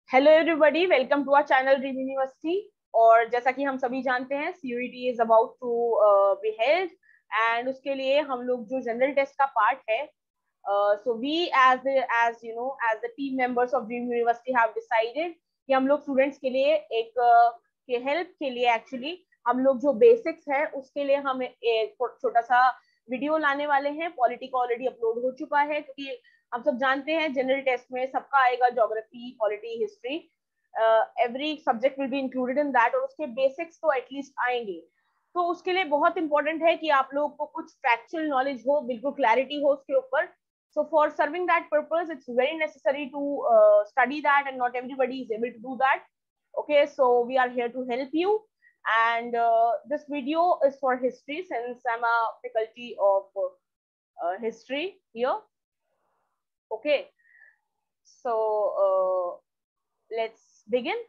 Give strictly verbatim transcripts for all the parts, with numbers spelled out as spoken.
Hello everybody, welcome to our channel Dream University. और जैसा कि हम सभी जानते हैं, CUET is about to be held and उसके लिए हम लोग जो जनरल टेस्ट का पार्ट है, so we as as you know as the team members of Dream University have decided कि हम लोग स्टूडेंट्स के लिए एक uh, के हेल्प के लिए एक्चुअली हम लोग जो बेसिक्स है उसके लिए हम एक छोटा सा वीडियो लाने वाले हैं। पॉलिटी ऑलरेडी अपलोड हो चुका है, क्योंकि हम सब जानते हैं जनरल टेस्ट में सबका आएगा geography, polity, history, every subject will be included in that, और उसके बेसिक्स तो एटलीस्ट आएंगे। तो उसके लिए बहुत इंपॉर्टेंट है कि आप लोगों को कुछ फैक्चुअल नॉलेज हो, बिल्कुल क्लैरिटी हो उसके ऊपर। So for serving that purpose, it's very necessary to uh, study that, and not everybody is able to do that. Okay, so we are here to help you, and uh, this video is for history, since I'm a faculty of uh, history here. Okay, so uh, let's begin.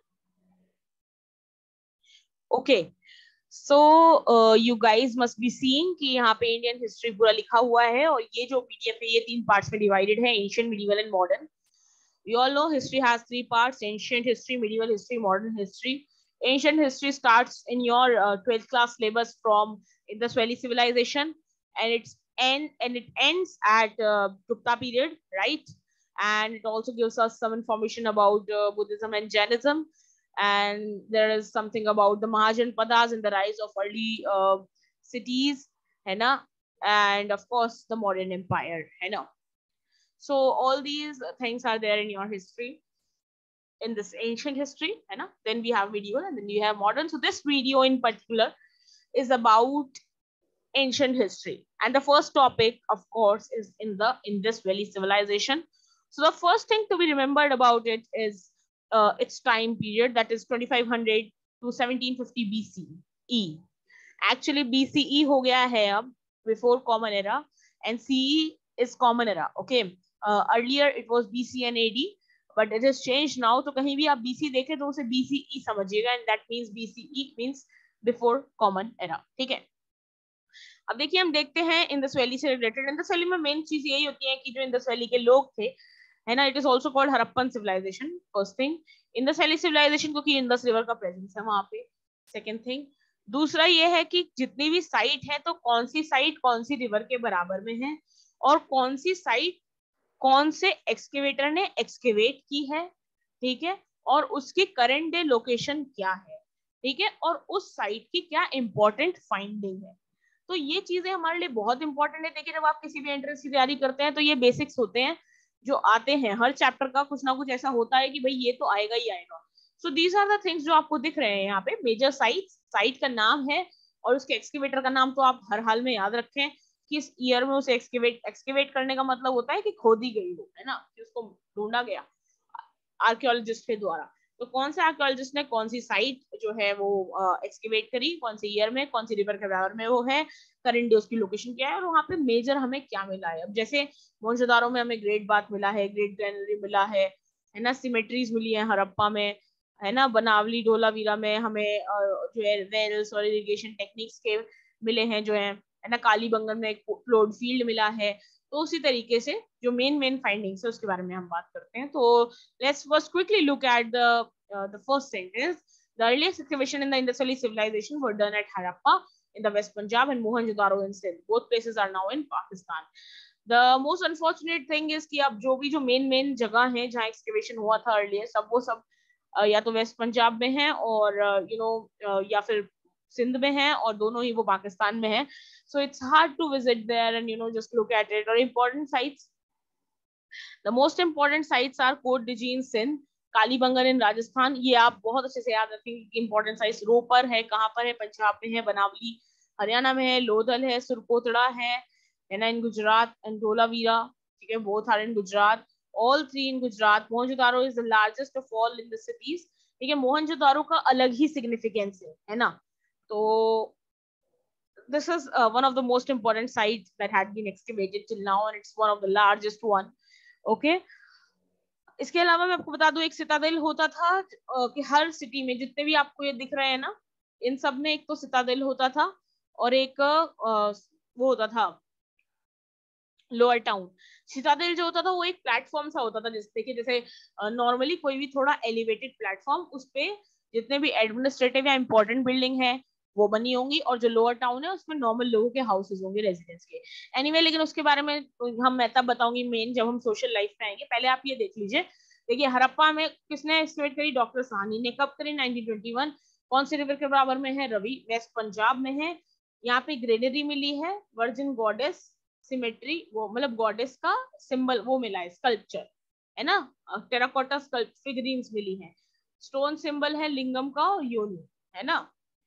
Okay, so uh, you guys must be seeing कि यहाँ पे Indian history पूरा लिखा हुआ है, और ये जो पीडीएफ है ये तीन पार्ट्स में डिवाइडेड है, ancient, medieval and modern. You all know history has three parts: ancient history, medieval history, modern history. Ancient history starts in your uh, twelfth class syllabus from Indus Valley civilization, and it's end and it ends at uh, Gupta period, right? And it also gives us some information about uh, Buddhism and Jainism, and there is something about the Mahajanpadas and the rise of early uh, cities, है ना? And of course the modern empire, है ना? So all these things are there in your history, in this ancient history, है ना? Then we have medieval, and then we have modern. So this video in particular is about ancient history, and the first topic, of course, is in the Indus Valley civilization. So the first thing to be remembered about it is uh, its time period, that is twenty-five hundred to seventeen fifty B C E. Actually B C E हो गया है अब, before common era, and C E is common era. Okay, uh, earlier it was B C and A D, but it has changed now. तो कहीं भी आप B C देखें तो उसे B C E समझिएगा, and that means B C E means before common era. ठीक है, अब देखिए हम देखते हैं इंडस वैली से रिलेटेड। इंडस वैली में मेन चीज यही होती है कि जो इंडस वैली के लोग थे, है ना, it is also called Harappan civilisation. First thing, Indus valley civilisation, क्योंकि इंडस रिवर का प्रेजेंस है वहां पे। सेकेंड थिंग, दूसरा ये है कि जितनी भी साइट है तो कौन सी साइट कौन सी रिवर के बराबर में है, और कौन सी साइट कौन से एक्सकेवेटर ने एक्सकेवेट की है, ठीक है, और उसकी करंट डे लोकेशन क्या है, ठीक है, और उस साइट की क्या इंपॉर्टेंट फाइंडिंग है। तो ये चीजें हमारे लिए बहुत इंपॉर्टेंट है। देखिए जब आप किसी भी एंट्रेंस की तैयारी करते हैं तो ये बेसिक्स होते हैं जो आते हैं, हर चैप्टर का कुछ ना कुछ ऐसा होता है कि भाई ये तो आएगा ही आएगा। So these are the things जो आपको दिख रहे हैं यहाँ पे। मेजर साइट, साइट का नाम है और उसके एक्सकेवेटर का नाम तो आप हर हाल में याद रखें, किस ईयर में उसे एक्सकेवेट एक्सकेवेट करने का मतलब होता है कि खोदी गई हो, है ना, कि उसको ढूंढा गया आर्कियोलॉजिस्ट के द्वारा। तो कौन से आर्कियोलॉजिस्ट ने कौन सी साइट जो है वो एक्सकेवेट करी, कौन से ईयर में, कौन सी रिवर के बराबर में वो है, करंट डे उसकी लोकेशन क्या है, और वहां पे मेजर हमें क्या मिला है। अब जैसे मोहनजोदारो में हमें ग्रेट बाथ मिला है, ग्रेट ग्रैनरी मिला है है ना, सिमेट्रीज मिली है हड़प्पा में, है ना, बनावली धोलावीरा में हमें जो है वेल्स और इरिगेशन टेक्निक्स के मिले हैं जो है है ना, कालीबंगन में एक फ्लोड फील्ड मिला है। तो उसी तरीके से जो मेन मेन फाइंडिंग्स है उसके बारे में हम बात करते हैं। तो let's first quickly look at the uh, the first thing is the earliest excavation in the Indus Valley civilization were done at Harappa in the West Punjab and Mohenjo-daro in Sindh. Both places are now in Pakistan. The most unfortunate thing is कि अब जो भी जो main main जगह हैं जहाँ excavation हुआ था earlier, सब वो सब uh, या तो वेस्ट पंजाब में है और you uh, know you know, uh, या फिर सिंध में है, और दोनों ही वो पाकिस्तान में है। So it's hard to visit there and you know just look at it. Or important sites, the most important sites are Kot Diji in Sindh, Kalibangan इन राजस्थान। ये आप बहुत अच्छे से याद रखेंगे कि इंपॉर्टेंट साइट्स रोपर है, कहाँ पर है, पंजाब में है, बनावली हरियाणा में है, लोथल है, सुरकोतड़ा है है ना, इन गुजरात, एंड धोलावीरा, ठीक है, both are in Gujarat, all three in Gujarat. Mohenjodaro is the largest of all in the cities, ठीक है। मोहनजोदारो का अलग ही सिग्निफिकेंस है, है ना। तो this is uh, one of the most important sites that had been excavated till now, and it's one of the largest one. Okay, इसके अलावा मैं आपको बता दूं, एक सिटाडेल होता था कि हर सिटी में जितने भी आपको ये दिख रहे हैं ना, इन सब में एक तो सिटाडेल होता था और एक वो होता था लोअर टाउन, सिटाडेल जो होता था वो एक प्लेटफॉर्म सा होता था, जिससे कि जैसे नॉर्मली कोई भी थोड़ा एलिवेटेड प्लेटफॉर्म, उस पे जितने भी एडमिनिस्ट्रेटिव या इंपॉर्टेंट बिल्डिंग है वो बनी होंगी, और जो लोअर टाउन है उसमें नॉर्मल लोगों के हाउसेज होंगे रेजिडेंस के। एनीवे anyway, लेकिन उसके बारे में हम मैं तब बताऊंगी मेन जब हम सोशल लाइफ में आएंगे। पहले आप ये देख लीजिए। देखिए हड़प्पा में किसने एस्टिमेट करी? डॉक्टर साहनी ने। कब करी? Nineteen twenty one. कौन से रिवर के बराबर में है? रवि, वेस्ट पंजाब में है। यहाँ पे ग्रेनरी मिली है, वर्जिन गॉडेस सिमेट्री, वो मतलब गॉडेस का सिंबल वो मिला है, स्कल्पचर है ना, टेराकोटा स्कल्प फिगरीन्स मिली है, स्टोन सिंबल है लिंगम का और योनि, है ना।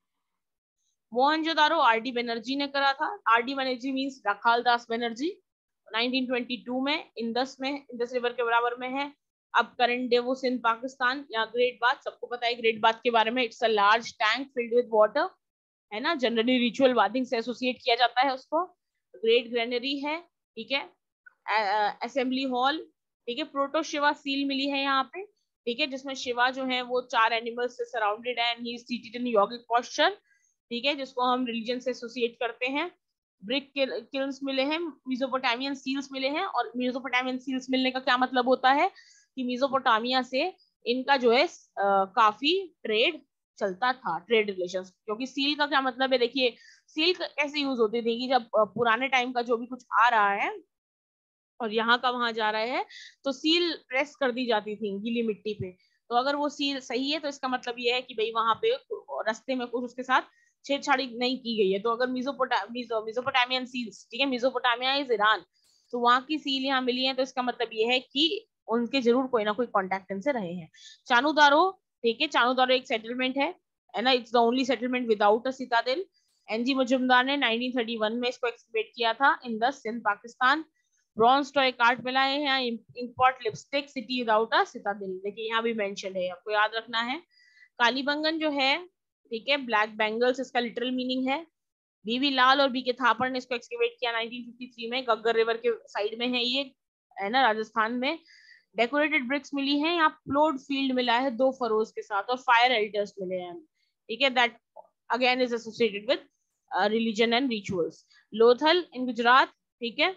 मोहनजोदारो आर डी बनर्जी ने करा था। R D Banerjee means Rakhal Das Banerjee. Nineteen twenty two में इंदस में, इंदस रिवर के बराबर में है। अब करंट डे वो सिंध पाकिस्तान। यहाँ ग्रेट बाथ, सबको पता है ग्रेट बाथ के बारे में, it's a large tank filled with water, है ना, जनरली रिचुअल बाथिंग से एसोसिएट किया जाता है उसको। ग्रेट ग्रेनरी है, ठीक है, असेंबली हॉल, ठीक है, प्रोटो शिवा सील मिली है यहाँ पे, ठीक है, जिसमें शिवा जो है वो चार एनिमल्स से सराउंडेड है, and he is seated in yogic posture, ठीक है, जिसको हम रिलीजन से एसोसिएट करते हैं। ब्रिक किल्स मिले हैं, मेसोपोटामियन सील्स मिले हैं, और मेसोपोटामियन सील्स मिलने का क्या मतलब होता है कि मेसोपोटामिया से इनका जो है आ, काफी ट्रेड चलता था, ट्रेड रिलेशंस। क्योंकि सील का क्या मतलब है? देखिए सील कैसे यूज होती थी कि जब पुराने टाइम का जो भी कुछ आ रहा है और यहाँ का वहां जा रहा है, तो सील प्रेस कर दी जाती थी गीली मिट्टी पे। तो अगर वो सील सही है तो इसका मतलब ये है कि भाई वहां पे रास्ते में कुछ उसके साथ छेड़छाड़ी नहीं की गई है। तो अगर मिजोपोटा मिजोपोटामियन सील्स, ठीक है, मिजोपोटामिया इज ईरान, तो वहां की सील यहाँ मिली है, तो इसका मतलब ये है कि उनके जरूर कोई ना कोई कॉन्टेक्ट इनसे रहे हैं। चानुदारो, ठीक है, चानुदारो एक सेटलमेंट है है ना, it's the only settlement without a citadel. N G Majumdar ने नाइनटीन थर्टी वन में इसको एक्सकवेट किया था in the Sindh Pakistan. Bronze toy cart मिला है यहाँ। Import lipstick city without a citadel, देखिए यहाँ भी मेंशन है, आपको याद रखना है। कालीबंगन जो है, ठीक है, ब्लैक बैंगल्स इसका लिटरल मीनिंग है। बीवी लाल और बी के थापड़ ने इसको एक्सकेवेट किया नाइनटीन फिफ्टी थ्री में, गग्गर रिवर के साइड में है ये, है ना, राजस्थान में। डेकोरेटेड ब्रिक्स मिली है यहाँ, प्लोड फील्ड मिला है दो फरोज के साथ, और फायर एल्टर्स मिले हैं, ठीक है, that again is associated with religion and rituals. Lothal in Gujarat, ठीक है,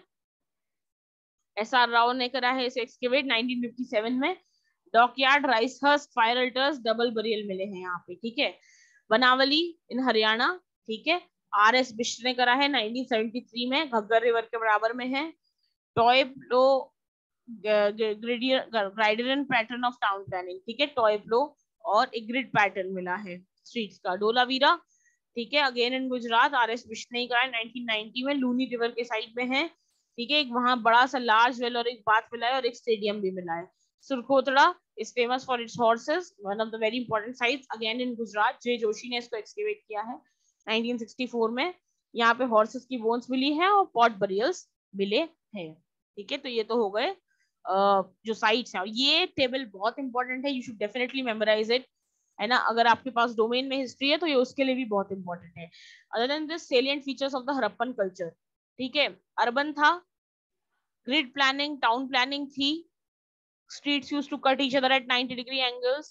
एस आर राव ने करा है इसे एक्सकेवेट नाइनटीन फिफ्टी सेवन में। डॉकयार्ड, राइसहर्स्ट, फायर अल्टर्स, डबल बरियल मिले हैं यहाँ पे, ठीक है। बनावली इन हरियाणा, ठीक है, आर एस बिष्ट ने करा है नाइनटीन सेवेंटी थ्री में, घग्गर रिवर के बराबर में है। Toy plough gridiron pattern of town planning, ठीक है, टॉय प्लो और एक ग्रिड पैटर्न मिला है स्ट्रीट्स का। डोलावीरा, ठीक है, again in Gujarat, R S Bisht ने करा है नाइनटीन नाइनटी में, लूनी रिवर के साइड में है, ठीक है, एक वहां बड़ा सा लार्ज वेल और एक बाथ मिला है और एक स्टेडियम भी मिला है। सुरखोतड़ा is famous for its horses, one of the very important sites again in Gujarat। जे जोशी ने इसको एक्सकेवेट किया है नाइनटीन सिक्सटी फोर में। यहाँ पे हॉर्सेस की बोन्स मिली है और पॉट बरियल्स मिले हैं, ठीक है। तो ये तो हो गए जो साइट्स हैं, ये टेबल बहुत इंपॉर्टेंट है, you should definitely memorise it, है ना। अगर आपके पास डोमेन में हिस्ट्री है तो ये उसके लिए भी बहुत इंपॉर्टेंट है। Other than this salient features of the Harappan culture, ठीक है, अर्बन था, ग्रिड प्लानिंग, टाउन प्लानिंग थी, streets used to cut each other at ninety degree angles,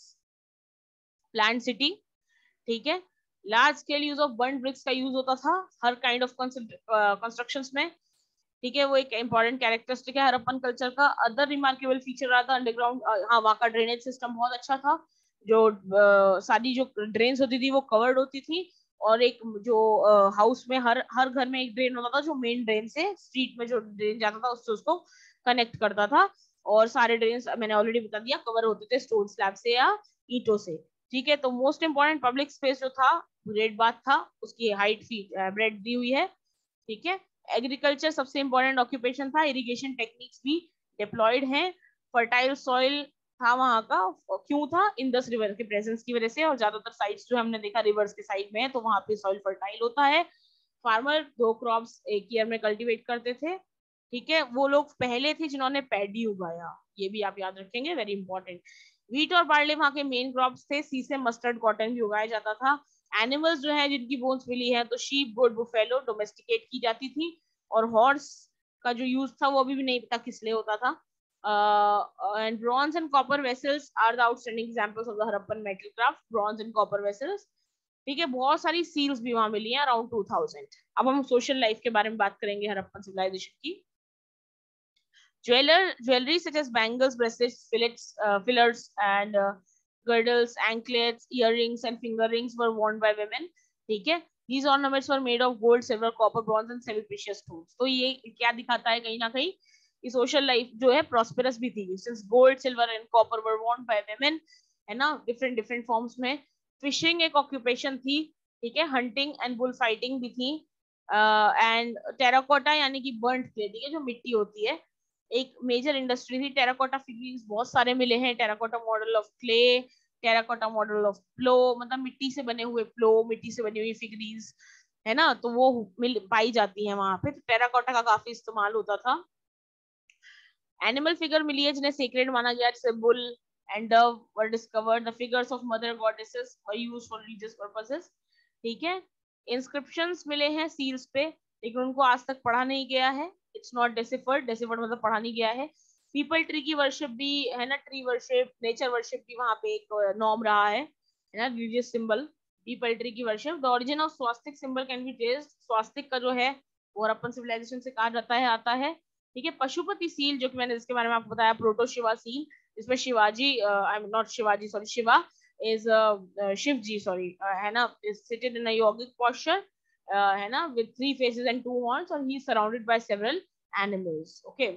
planned city, ठीक है, large scale use of burn bricks का use होता था हर kind of constructions में, ठीक है, वो एक इंपॉर्टेंट कैरेक्टरिस्टिक है हड़प्पन कल्चर का। अदर रिमार्केबल फीचर रहा था अंडरग्राउंड, हाँ, वहाँ का ड्रेनेज सिस्टम बहुत अच्छा था, जो uh, सारी जो ड्रेन्स होती थी वो कवर्ड होती थी, और एक जो हाउस uh, में हर हर घर में एक ड्रेन होता था जो मेन ड्रेन से स्ट्रीट में जो ड्रेन जाता था उससे उसको कनेक्ट करता था, और सारे ड्रेन्स मैंने ऑलरेडी बता दिया कवर होते थे स्टोन स्लैब से या ईंटों से, ठीक है। तो मोस्ट इंपॉर्टेंट पब्लिक स्पेस जो था ग्रेट बाथ था, उसकी हाइट फीट ब्रेड दी हुई है, ठीक है। एग्रीकल्चर सबसे इंपॉर्टेंट ऑक्यूपेशन था, इरिगेशन टेक्निक्स भी डिप्लॉयड हैं, फर्टाइल सॉइल था वहां का, क्यों था? इंडस रिवर के प्रेजेंस की वजह से, और ज्यादातर साइट्स जो हमने देखा रिवर्स के साइड में है तो वहां पे सॉइल फर्टाइल होता है। फार्मर दो क्रॉप्स एक ईयर में कल्टीवेट करते थे, ठीक है, वो लोग पहले थे जिन्होंने पैडी उगाया, ये भी आप याद रखेंगे, वेरी इंपॉर्टेंट। व्हीट और बार्ले वहां के मेन क्रॉप्स थे, सीसे मस्टर्ड कॉटन भी उगाया जाता था। एनिमल्स जो है जिनकी बोन्स मिली है तो शीप, गोट, बुफेलो डोमेस्टिकेट की जाती थी, और हॉर्स का जो यूज था वो अभी भी नहीं पता किस लिए होता था। And bronze and copper vessels are the outstanding examples of the Harappan metal craft, bronze and copper vessels, ठीक है। बहुत सारी सील्स भी वहां मिली हैं अराउंड टू थाउजेंड। अब हम सोशल लाइफ के बारे में बात करेंगे हड़प्पन सिविलाइजेशन की। Jeweler, jewelry such as bangles, bracelets, fillets, uh, fillers, and uh, girdles, anklets, earrings, and finger rings were worn by women. ठीक है. These ornaments were made of gold, silver, copper, bronze, and semi-precious stones. तो ये क्या दिखाता है कहीं ना कहीं कि सोशल लाइफ जो है प्रॉस्पेरस भी थी. Since gold, silver, and copper were worn by women, है ना, डिफरेंट डिफरेंट फॉर्म्स में. फिशिंग एक ऑक्यूपेशन थी. ठीक है. हंटिंग एंड बुल फाइटिंग भी थी. एंड टेराकोटा यानी कि बर्न्ड क्ले, ठीक है, जो मिट्टी होती है, एक मेजर इंडस्ट्री थी. टेराकोटा फिगरीज बहुत सारे मिले हैं. Terracotta model of clay, terracotta model of plough, मतलब मिट्टी से बने हुए प्लो, मिट्टी से बनी हुई फिगरीज, है ना, तो वो मिल पाई जाती है वहां पे. तो टेराकोटा का काफी इस्तेमाल होता था. एनिमल फिगर मिली है जिन्हें सेक्रेड माना गया, जैसे bull and dove were discovered. The figures of mother goddesses were used for religious purposes. ठीक है. इंस्क्रिप्शंस मिले हैं सील्स पे, लेकिन उनको आज तक पढ़ा नहीं गया है. It's not deciphered. डेसिफर्ड मतलब पढ़ा नहीं गया है. पीपल ट्री की वर्शिप भी है ना, ट्री वर्शिप, नेचर वर्शिप भी वहां पे एक नॉर्म रहा है, है ना, रिलीजियस सिंबल, पीपल ट्री की worship. The origin of swastika symbol can be traced. Swastika का जो है वो हड़प्पन सिविलाइजेशन से कहा जाता है, आता है. ठीक है. पशुपति सील, जो कि मैंने इसके बारे में आपको बताया, प्रोटो शिवा सील, इसमें Shivaji, I am not Shivaji, sorry, Shiva is uh, uh, Shiv ji, sorry, है ना, is seated in a yogic posture, uh, है ना, with three faces and two horns, and he is surrounded by several animals. Okay.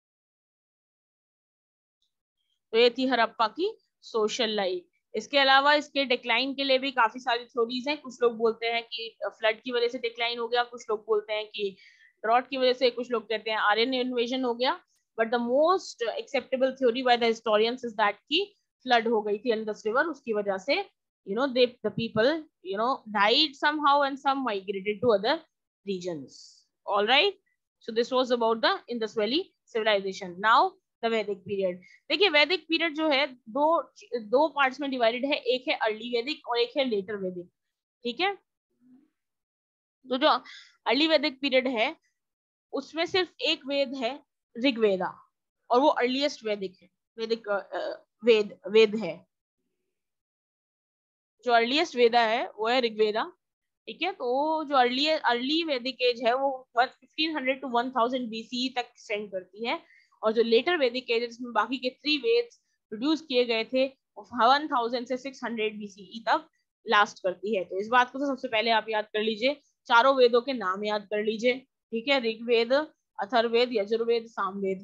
तो ये थी हड़प्पा की social life. इसके अलावा इसके डिक्लाइन के लिए भी काफी सारी थ्योरीज हैं. कुछ लोग बोलते हैं कि फ्लड की वजह से डिक्लाइन हो गया, कुछ लोग बोलते हैं कि ड्रॉट की वजह से, कुछ लोग कहते हैं आर्यन इन्वेजन हो गया. But the most acceptable theory by the historians is that की फ्लड हो गई थी इंडस रिवर, उसकी वजह से you know they the people you know died somehow and some migrated to other regions. All right, so this was about the Indus Valley civilization. Now the Vedic period. देखिए वैदिक period जो है दो दो parts में divided है. एक है अर्ली वैदिक और एक है लेटर वैदिक. ठीक है. तो जो अर्ली वैदिक पीरियड है उसमें सिर्फ एक वेद है, ऋग्वेदा, और वो अर्लीस्ट वैदिक है, वैदिक वेद वेद है. जो अर्लीस्ट वेदा है वो है ऋग्वेदा. ठीक है. तो जो अर्ली अर्ली वैदिक एज है वो fifteen hundred to one thousand BC तक एक्सटेंड करती है. और जो लेटर वैदिक एज है जिसमें बाकी के थ्री वेद्स प्रोड्यूस किए गए थे वन थाउजेंड से सिक्स हंड्रेड बीसीई तक लास्ट करती है. तो इस बात को तो सबसे पहले आप याद कर लीजिए. चारों वेदों के नाम याद कर लीजिए. ठीक है. ऋग्वेद, अथर्ववेद, यजुर्वेद, सामवेद,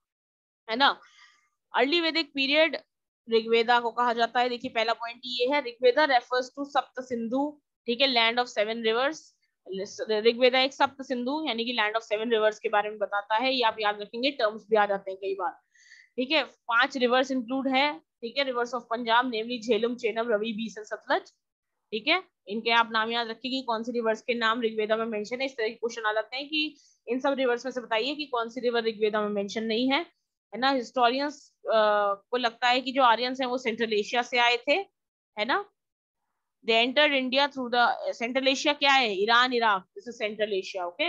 है ना. अर्ली वैदिक पीरियड ऋग्वेदा को कहा जाता है. देखिए पहला पॉइंट ये है, ऋग्वेदा रेफर्स टू सप्त सिंधु. ठीक है. Land of seven rivers. Rigveda एक सप्त सिंधु यानी कि लैंड ऑफ सेवन रिवर्स के बारे में बताता है. ये आप याद रखेंगे, टर्म्स भी आ जाते हैं कई बार. ठीक है. पांच रिवर्स इंक्लूड है. ठीक है. Rivers of Punjab, namely Jhelum, Chenab, Ravi, Beas and Sutlej. ठीक है. इनके आप नाम याद रखिए कि कौन सी रिवर्स के नाम ऋग्वेदा में मेंशन है. इस तरह के क्वेश्चन आ जाते हैं कि इन सब रिवर्स में से बताइए कि कौन सी रिवर ऋग्वेदा में मेंशन नहीं है, है ना. हिस्टोरियंस को लगता है कि जो आर्यंस हैं वो सेंट्रल एशिया से आए थे, है ना. They entered India through the, Central Asia क्या है, Iran, Iraq, this is Central Asia. Okay.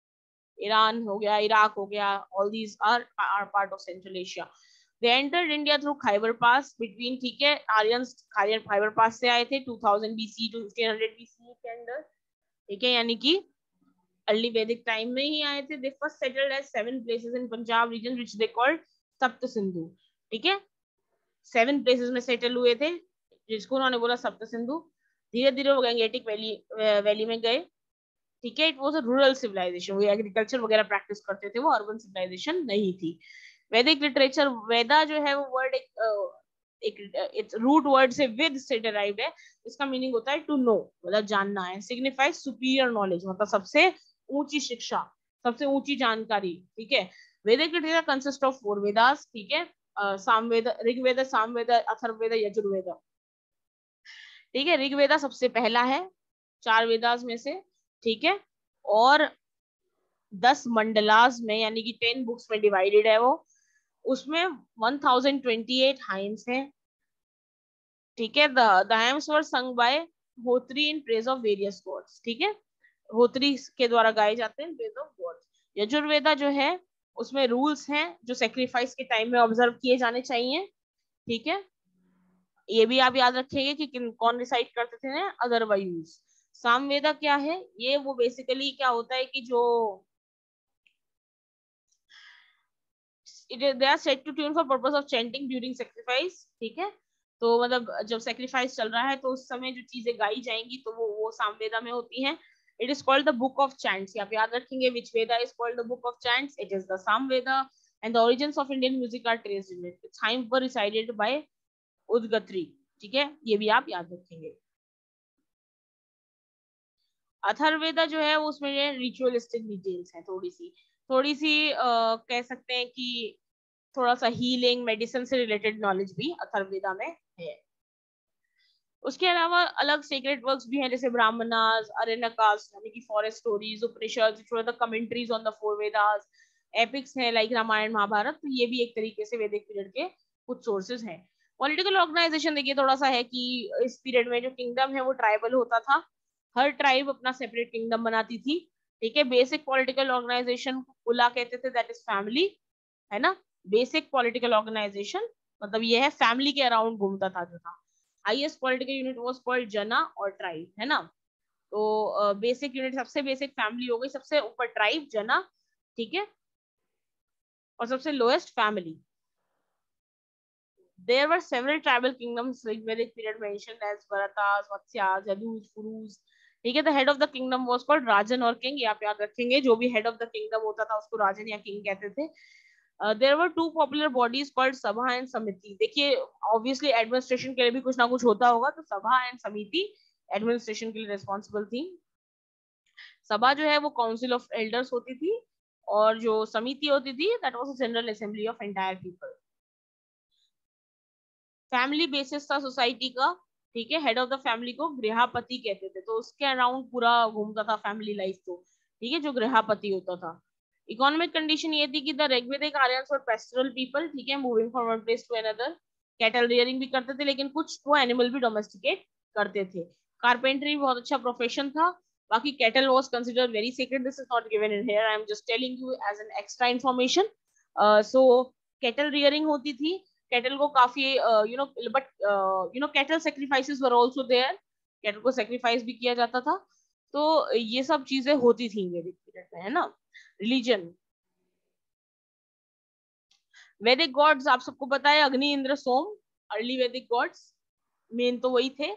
Iran हो गया, इराक हो गया, all these are are part of Central Asia. They entered India through Khyber pass between. ठीक है. आर्यंस खाइबर पास से आए थे two thousand BC to fifteen hundred BC के अंदर. ठीक है. यानी कि अर्ली वैदिक टाइम में ही आए थे. They first settled at seven places in Punjab region which they called Sapta Sindhu. ठीक है. सेवन प्लेसेस में सेटल हुए थे जिसको उन्होंने बोला सप्त सिंधु. धीरे धीरे वो गंगेटिक वैली वैली में गए. ठीक है. It was a rural civilization. वो एग्रीकल्चर वगैरह प्रैक्टिस करते थे, वो अर्बन सिविलाइजेशन नहीं थी. वैदिक लिटरेचर, वेदा जो है वो वर्ड एक एक इट्स रूट वर्ड से विद से डिराइव्ड है. इसका मीनिंग होता है टू नो, मतलब जानना है. सिग्निफाइज सुपीरियर नॉलेज, मतलब सबसे ऊंची शिक्षा, सबसे ऊंची जानकारी. ठीक है. Vedic literature consist of four Vedas. ठीक है. सामवेद, ऋग्वेद, सामवेद, अथर्ववेद, यजुर्वेद. ठीक है. ऋग्वेदा सबसे पहला है चार वेदास में से. ठीक है. और दस मंडलास में यानी कि टेन बुक्स में डिवाइडेड है वो. उसमें one thousand twenty eight hymns हैं. ठीक है. The hymns were sung by Hotri in praise of various gods. ठीक है. होत्री के द्वारा गाए जाते हैं प्रेज ऑफ गॉड्स. यजुर्वेदा जो है उसमें रूल्स हैं जो सेक्रीफाइस के टाइम में ऑब्जर्व किए जाने चाहिए. ठीक है. ये भी आप याद रखेंगे कि किन कौन रिसाइट करते थे ना, अदरवाइज. सामवेदा क्या है, ये वो बेसिकली क्या होता है कि जो it they are set to tune for purpose of chanting during sacrifice, ठीक है। तो मतलब जब sacrifice चल रहा है तो उस समय जो चीजें गाई जाएंगी तो वो वो सामवेदा में होती हैं। It is called the book of chants, आप याद रखेंगे which Veda is called the book of chants, it is the Samveda, and the origins of Indian music are traced in it. Its hymns were recited by Udgatri, ठीक है, ये भी आप याद रखेंगे। अथर्ववेदा जो है वो उसमें रिचुअलिस्टिक डिटेल्स है, थोड़ी सी थोड़ी सी आ, कह सकते हैं कि थोड़ा सा हीलिंग मेडिसिन से रिलेटेड नॉलेज भी अथर्ववेदा में है। उसके अलावा अलग सीक्रेट वर्क्स भी हैं जैसे ब्राह्मणास, अरण्यकास यानी कि forest stories, Upanishad, the commentaries on the four Vedas, epics हैं लाइक रामायण महाभारत, तो ये भी एक तरीके से वैदिक पीरियड के कुछ सोर्सेज हैं। पॉलिटिकल ऑर्गेनाइजेशन देखिए थोड़ा सा है कि इस पीरियड में जो किंगडम है वो ट्राइबल होता था, हर ट्राइब अपना सेपरेट किंगडम बनाती थी, ठीक है। बेसिक पॉलिटिकल ऑर्गेनाइजेशन कुला कहते थे, दैट इज फैमिली, है ना। बेसिक पॉलिटिकल ऑर्गेनाइजेशन मतलब ये है फैमिली के अराउंड घूमता था जो था। Highest political unit was called jana और ट्राइब, है ना। तो बेसिक यूनिट सबसे बेसिक फैमिली हो गई, सबसे ऊपर ट्राइब जना, ठीक है, और सबसे lowest family. There were several tribal kingdoms like Vedic period mentioned as Bharatas, Vatsyas, Yadus, Purus, ठीक है। The head of the kingdom was called Rajan और king, ये आप याद रखेंगे, जो भी head of the kingdom होता था उसको राजन या king कहते थे। Uh, there were two popular bodies called Sabha and Samiti। देखिए obviously administration के लिए भी कुछ ना कुछ होता होगा, तो सभा एंड समिति administration के लिए responsible थी। सभा जो है वो council of elders होती थी और जो समिति होती थी that was a general assembly of entire people। Family basis था सोसाइटी का, ठीक है। हेड ऑफ द फैमिली को गृहपति कहते थे, तो उसके अराउंड पूरा घूमता था फैमिली लाइफ, तो ठीक है, जो गृहपति होता था। इकोनॉमिक कंडीशन ये थी कि the Rigvedic Aryans were pastoral people, ठीक है, moving from one place to another. Cattle rearing भी करते थे, लेकिन कुछ वो एनिमल भी डोमेस्टिकेट करते थे। कारपेंटरी बहुत अच्छा प्रोफेशन था। बाकी cattle was considered very secret, this is not given in here, I am just telling you as an extra information. So cattle rearing होती थी, कैटल को काफी you know but you know cattle sacrifices were also there, cattle को sacrifice भी किया जाता था। तो ये सब चीजें होती थी वैदिक पीरियड में, है ना। रिलीजन, वैदिक गॉड्स आप सबको पता है, Agni, Indra, Soma, early Vedic gods main तो वही थे,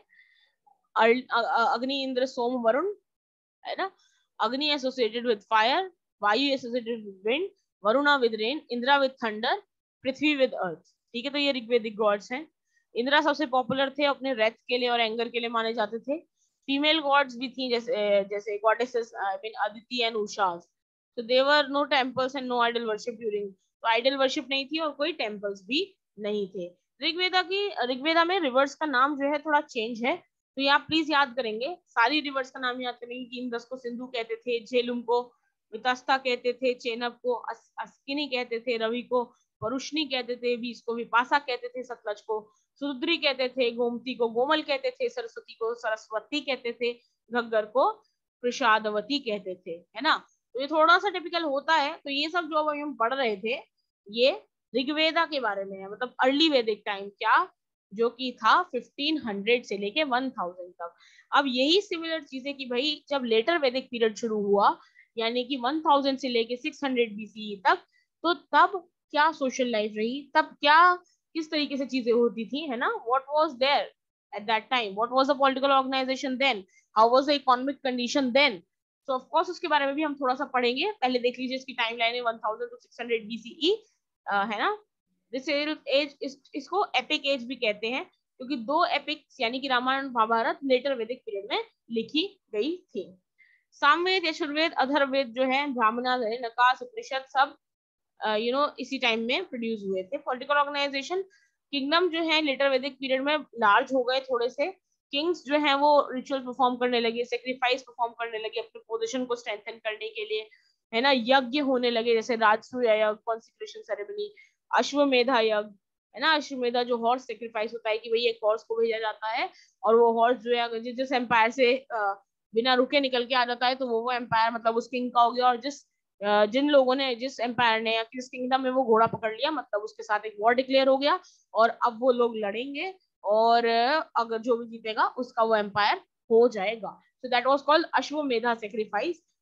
अग्नि, इंद्र, सोम, वरुण, है ना। Agni associated with fire, Vayu associated with wind, Varuna with rain, Indra with thunder, Prithvi with earth, ठीक है। तो ये ऋग्वेदिक गॉड्स हैं। इंद्रा सबसे पॉपुलर थे, अपने रेथ के लिए और एंगर के लिए माने जाते थे। फीमेल गॉड्स भी थी, जैसे जैसे goddesses I mean Aditi and Usha. तो there were no temples and no idol worship during, तो आइडल वर्शिप नहीं थी और कोई टेम्पल्स भी नहीं थे। ऋग्वेदा की ऋग्वेदा में रिवर्स का नाम जो है थोड़ा चेंज है, तो ये आप प्लीज याद करेंगे, सारी रिवर्स का नाम याद करेंगे कि इंद्रस को सिंधु कहते थे, झेलुम को वितस्ता कहते थे, चेनब को अस, अस्किनी कहते थे, रवि को वरुष्णी कहते थे, बीस को विपाशा कहते थे, सतलज को सुरुद्री कहते थे, गोमती को गोमल कहते थे, सरस्वती को सरस्वती कहते थे, घग्गर को प्रसादवती कहते थे, है ना। तो ये थोड़ा सा टिपिकल होता है। तो ये सब जो हम पढ़ रहे थे ये ऋग्वेदा के बारे में है, मतलब अर्ली वैदिक टाइम क्या जो कि था फिफ्टीन हंड्रेड से लेके वन थाउजेंड तक। अब यही सिमिलर चीजें कि भाई जब लेटर वैदिक पीरियड शुरू हुआ यानी कि वन थाउजेंड से लेके सिक्स हंड्रेड बीसी तक, तो तब क्या सोशल लाइफ रही, तब क्या किस तरीके से चीजें होती थी, है ना। What was there at that time, what was the political organization then, how was the economic condition then. So of course उसके बारे में भी हम थोड़ा सा पढ़ेंगे। पहले देख लीजिए इसकी टाइमलाइन है one thousand to six hundred BCE, है ना। दिस एज इस, इसको एपिक एज भी कहते हैं क्योंकि दो एपिक्स यानी कि रामायण महाभारत लेटर वैदिक पीरियड में लिखी गई थी। सामवेद, यजुर्वेद, अथर्ववेद जो है, ब्राह्मणा, नकाश, उपनिषद सब यू नो इसी टाइम में प्रोड्यूस हुए थे। पॉलिटिकल ऑर्गेनाइजेशन, किंगडम जो है लेटर वैदिक पीरियड में लार्ज हो गए थोड़े से, किंग्स जो है वो रिचुअल परफॉर्म करने लगे, सेक्रीफाइस परफॉर्म करने लगे अपने पोजीशन को स्ट्रेंथन करने के लिए, है ना। यज्ञ होने लगे जैसे राजसूय यज्ञ, कॉन्सिक्रेशन सेरेमनी, अश्वमेधा यज्ञ, है ना। अश्वमेधा जो हॉर्स सेक्रीफाइस होता है कि भाई एक हॉर्स को भेजा जाता है और वो हॉर्स जो है जिस एम्पायर से बिना रुके निकल के आ जाता है तो वो वो एम्पायर मतलब उस किंग का हो गया, और जिस जिन लोगों ने जिस एम्पायर ने या किस किंगडम में वो घोड़ा पकड़ लिया मतलब उसके साथ एक वॉर डिक्लेयर हो गया और अब वो लोग लड़ेंगे और अगर जो भी जीतेगा उसका वो एम्पायर हो जाएगा। So that was called Ashvamedha sacrifice.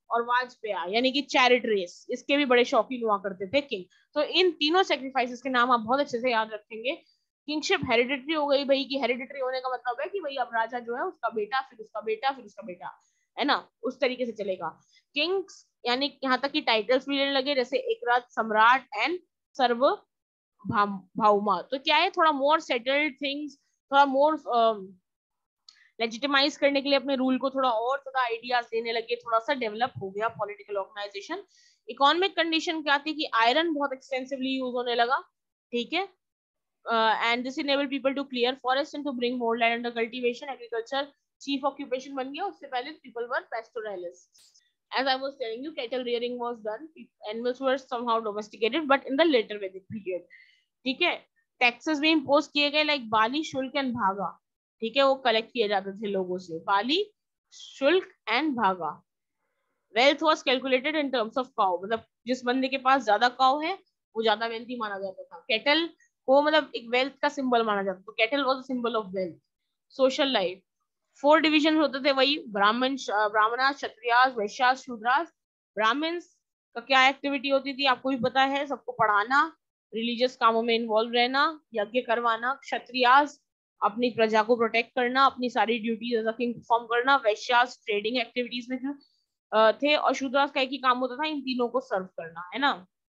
और वाजपेय यानी कि चैरिट रेस, इसके भी बड़े शौकीन हुआ करते थे किंग। तो इन तीनों सेक्रीफाइसेस के नाम आप बहुत अच्छे से याद रखेंगे। किंगशिप हेरिडिटरी हो गई भाई, कि हेरिडिटरी होने का मतलब है कि भाई अब राजा जो है उसका बेटा, फिर उसका बेटा, फिर उसका बेटा, है ना, उस तरीके से चलेगा। किंग्स यानी यहाँ तक कि टाइटल्स भी लेने लगे, जैसे एक राज सम्राट एंड सर्व भाउमा। तो क्या है, थोड़ा मोर सेटल्ड थिंग्स, थोड़ा मोर लेजिटिमाइज करने के लिए अपने रूल को थोड़ा और ज्यादा आइडियाज देने लगे, थोड़ा सा डेवलप हो गया पॉलिटिकल ऑर्गेनाइजेशन। इकोनॉमिक कंडीशन क्या थी कि आयरन बहुत एक्सटेंसिवली यूज होने लगा, ठीक है, and this enable people to clear forest and to bring more land under cultivation. Agriculture chief occupation बन गया, उससे पहले people were pastoralist. As I was telling you, cattle rearing was done. Animals were somehow domesticated, but in the later Vedic period. ठीक है, taxes भी impose किए गए, like Bali, shulka and भागा, ठीक है, वो कलेक्ट किए जाते थे लोगों से, बाली, shulka and bhaga. Wealth was calculated in terms of cow, मतलब जिस बंदे के पास ज्यादा काउ है वो ज्यादा वेल्थी माना जाता था। कैटल को मतलब एक वेल्थ का सिंबल माना जाता था, तो cattle was a symbol of wealth. Social life, four division होते थे वही, ब्राह्मण, ब्राह्मणा, क्षत्रियास, वैश्यास, शूद्रास। ब्राह्मण्स का क्या एक्टिविटी होती थी आपको भी पता है, सबको पढ़ाना, रिलीजियस कामों में इन्वॉल्व रहना, यज्ञ करवाना। क्षत्रियास अपनी प्रजा को प्रोटेक्ट करना, अपनी सारी duties as a king perform करना। वैश्यास ट्रेडिंग एक्टिविटीज में थे, और शूद्रास का एक ही काम होता था इन तीनों को सर्व करना, है ना।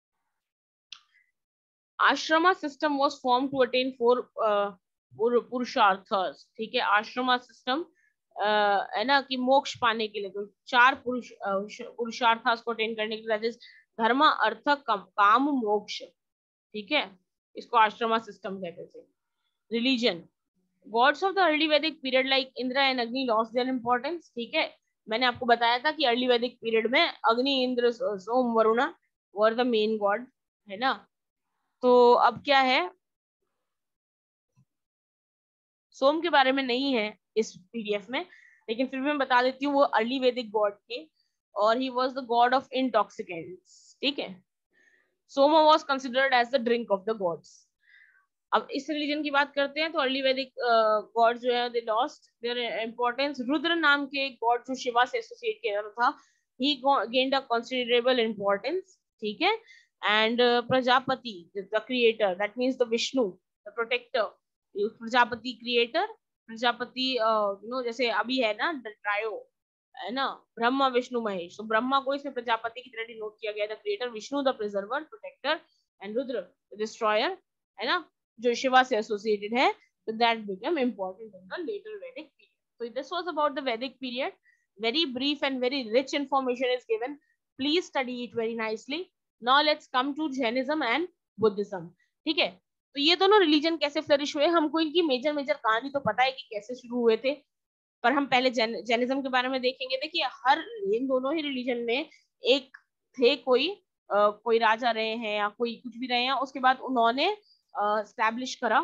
Ashrama system was form to attain four purusharthas, ठीक है, आश्रमा सिस्टम है ना, कि मोक्ष पाने के लिए, तो चार पुरुष पुरुषार्थ को अटेन करने के लिए, धर्म, अर्थ, काम, मोक्ष, ठीक है, इसको आश्रमा सिस्टम कहते थे। Religion, gods of the early Vedic period like Indra and Agni lost their importance, ठीक है, मैंने आपको बताया था कि अर्ली वैदिक पीरियड में Agni, Indra, Soma, Varun were the main god, है ना। तो अब क्या है, सोम के बारे में नहीं है इस पीडीएफ में, लेकिन फिर भी मैं बता देती हूँ, वो अर्ली वैदिक गॉड थे और he was the god of intoxicants, ठीक है। Soma was considered as the drink of the gods. अब इस रिलीजन की बात करते हैं, तो अर्ली वैदिक गॉड जो है they lost their importance. Rudra नाम के गॉड जो शिवा से एसोसिएट किया जाता था, he gained a considerable importance, ठीक है। And Prajapati the creator, that means the Vishnu the protector, Prajapati creator, Prajapati you know जैसे अभी है ना द ट्रायो, है ना, ब्रह्मा, विष्णु, महेश, तो ब्रह्मा को इसमें प्रजापति की तरह डिनोट किया गया, the creator, Vishnu the preserver, protector, and Rudra the destroyer, है ना, जो शिवा से एसोसिएटेड है, तो that become important in the later Vedic period. So this was about the Vedic period. Very brief and very rich information is given. Please study it very nicely. Now let's come to Jainism and Buddhism. ठीक है, तो ये दोनों religion कैसे flourish हुए, हमको इनकी major major कहानी तो पता है कि कैसे शुरू हुए थे, पर हम पहले जैनिज्म के बारे में देखेंगे। देखिए, हर इन दोनों ही रिलीजन में एक थे कोई आ, कोई राजा रहे हैं या कोई कुछ भी रहे हैं, उसके बाद उन्होंने एस्टैब्लिश uh, करा,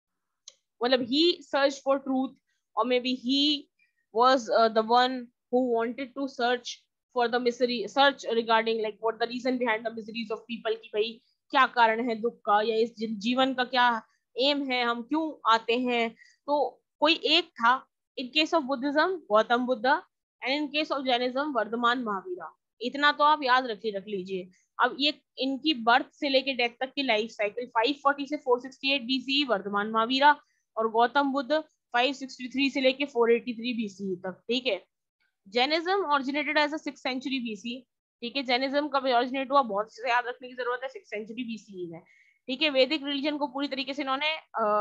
मतलब he searched for truth, or maybe he was uh, the one who wanted to search for the misery, search regarding like what the reason behind the miseries of people, कि भाई क्या कारण है दुख का, या इस जीवन का क्या एम है, हम क्यों आते हैं। तो कोई एक था, in case of Buddhism Gautam Buddha, and in case of Jainism Vardhaman Mahavira. इतना तो आप याद रख रख लीजिए। अब ये इनकी बर्थ से लेके डेथ तक की लाइफ साइकिल, फाइव फोर्टी से four sixty eight BC Vardhaman Mahavira, और Gautam Buddha five sixty three से लेके फोर एटी थ्री बीसी तक, ठीक है। Jainism originated as a six century BC, ठीक है, जैनिज्म कब ऑरिजिनेट हुआ बहुत से याद रखने की जरूरत है, सिक्स सेंचुरी बीसी में, ठीक है। वैदिक रिलीजन को पूरी तरीके से इन्होंने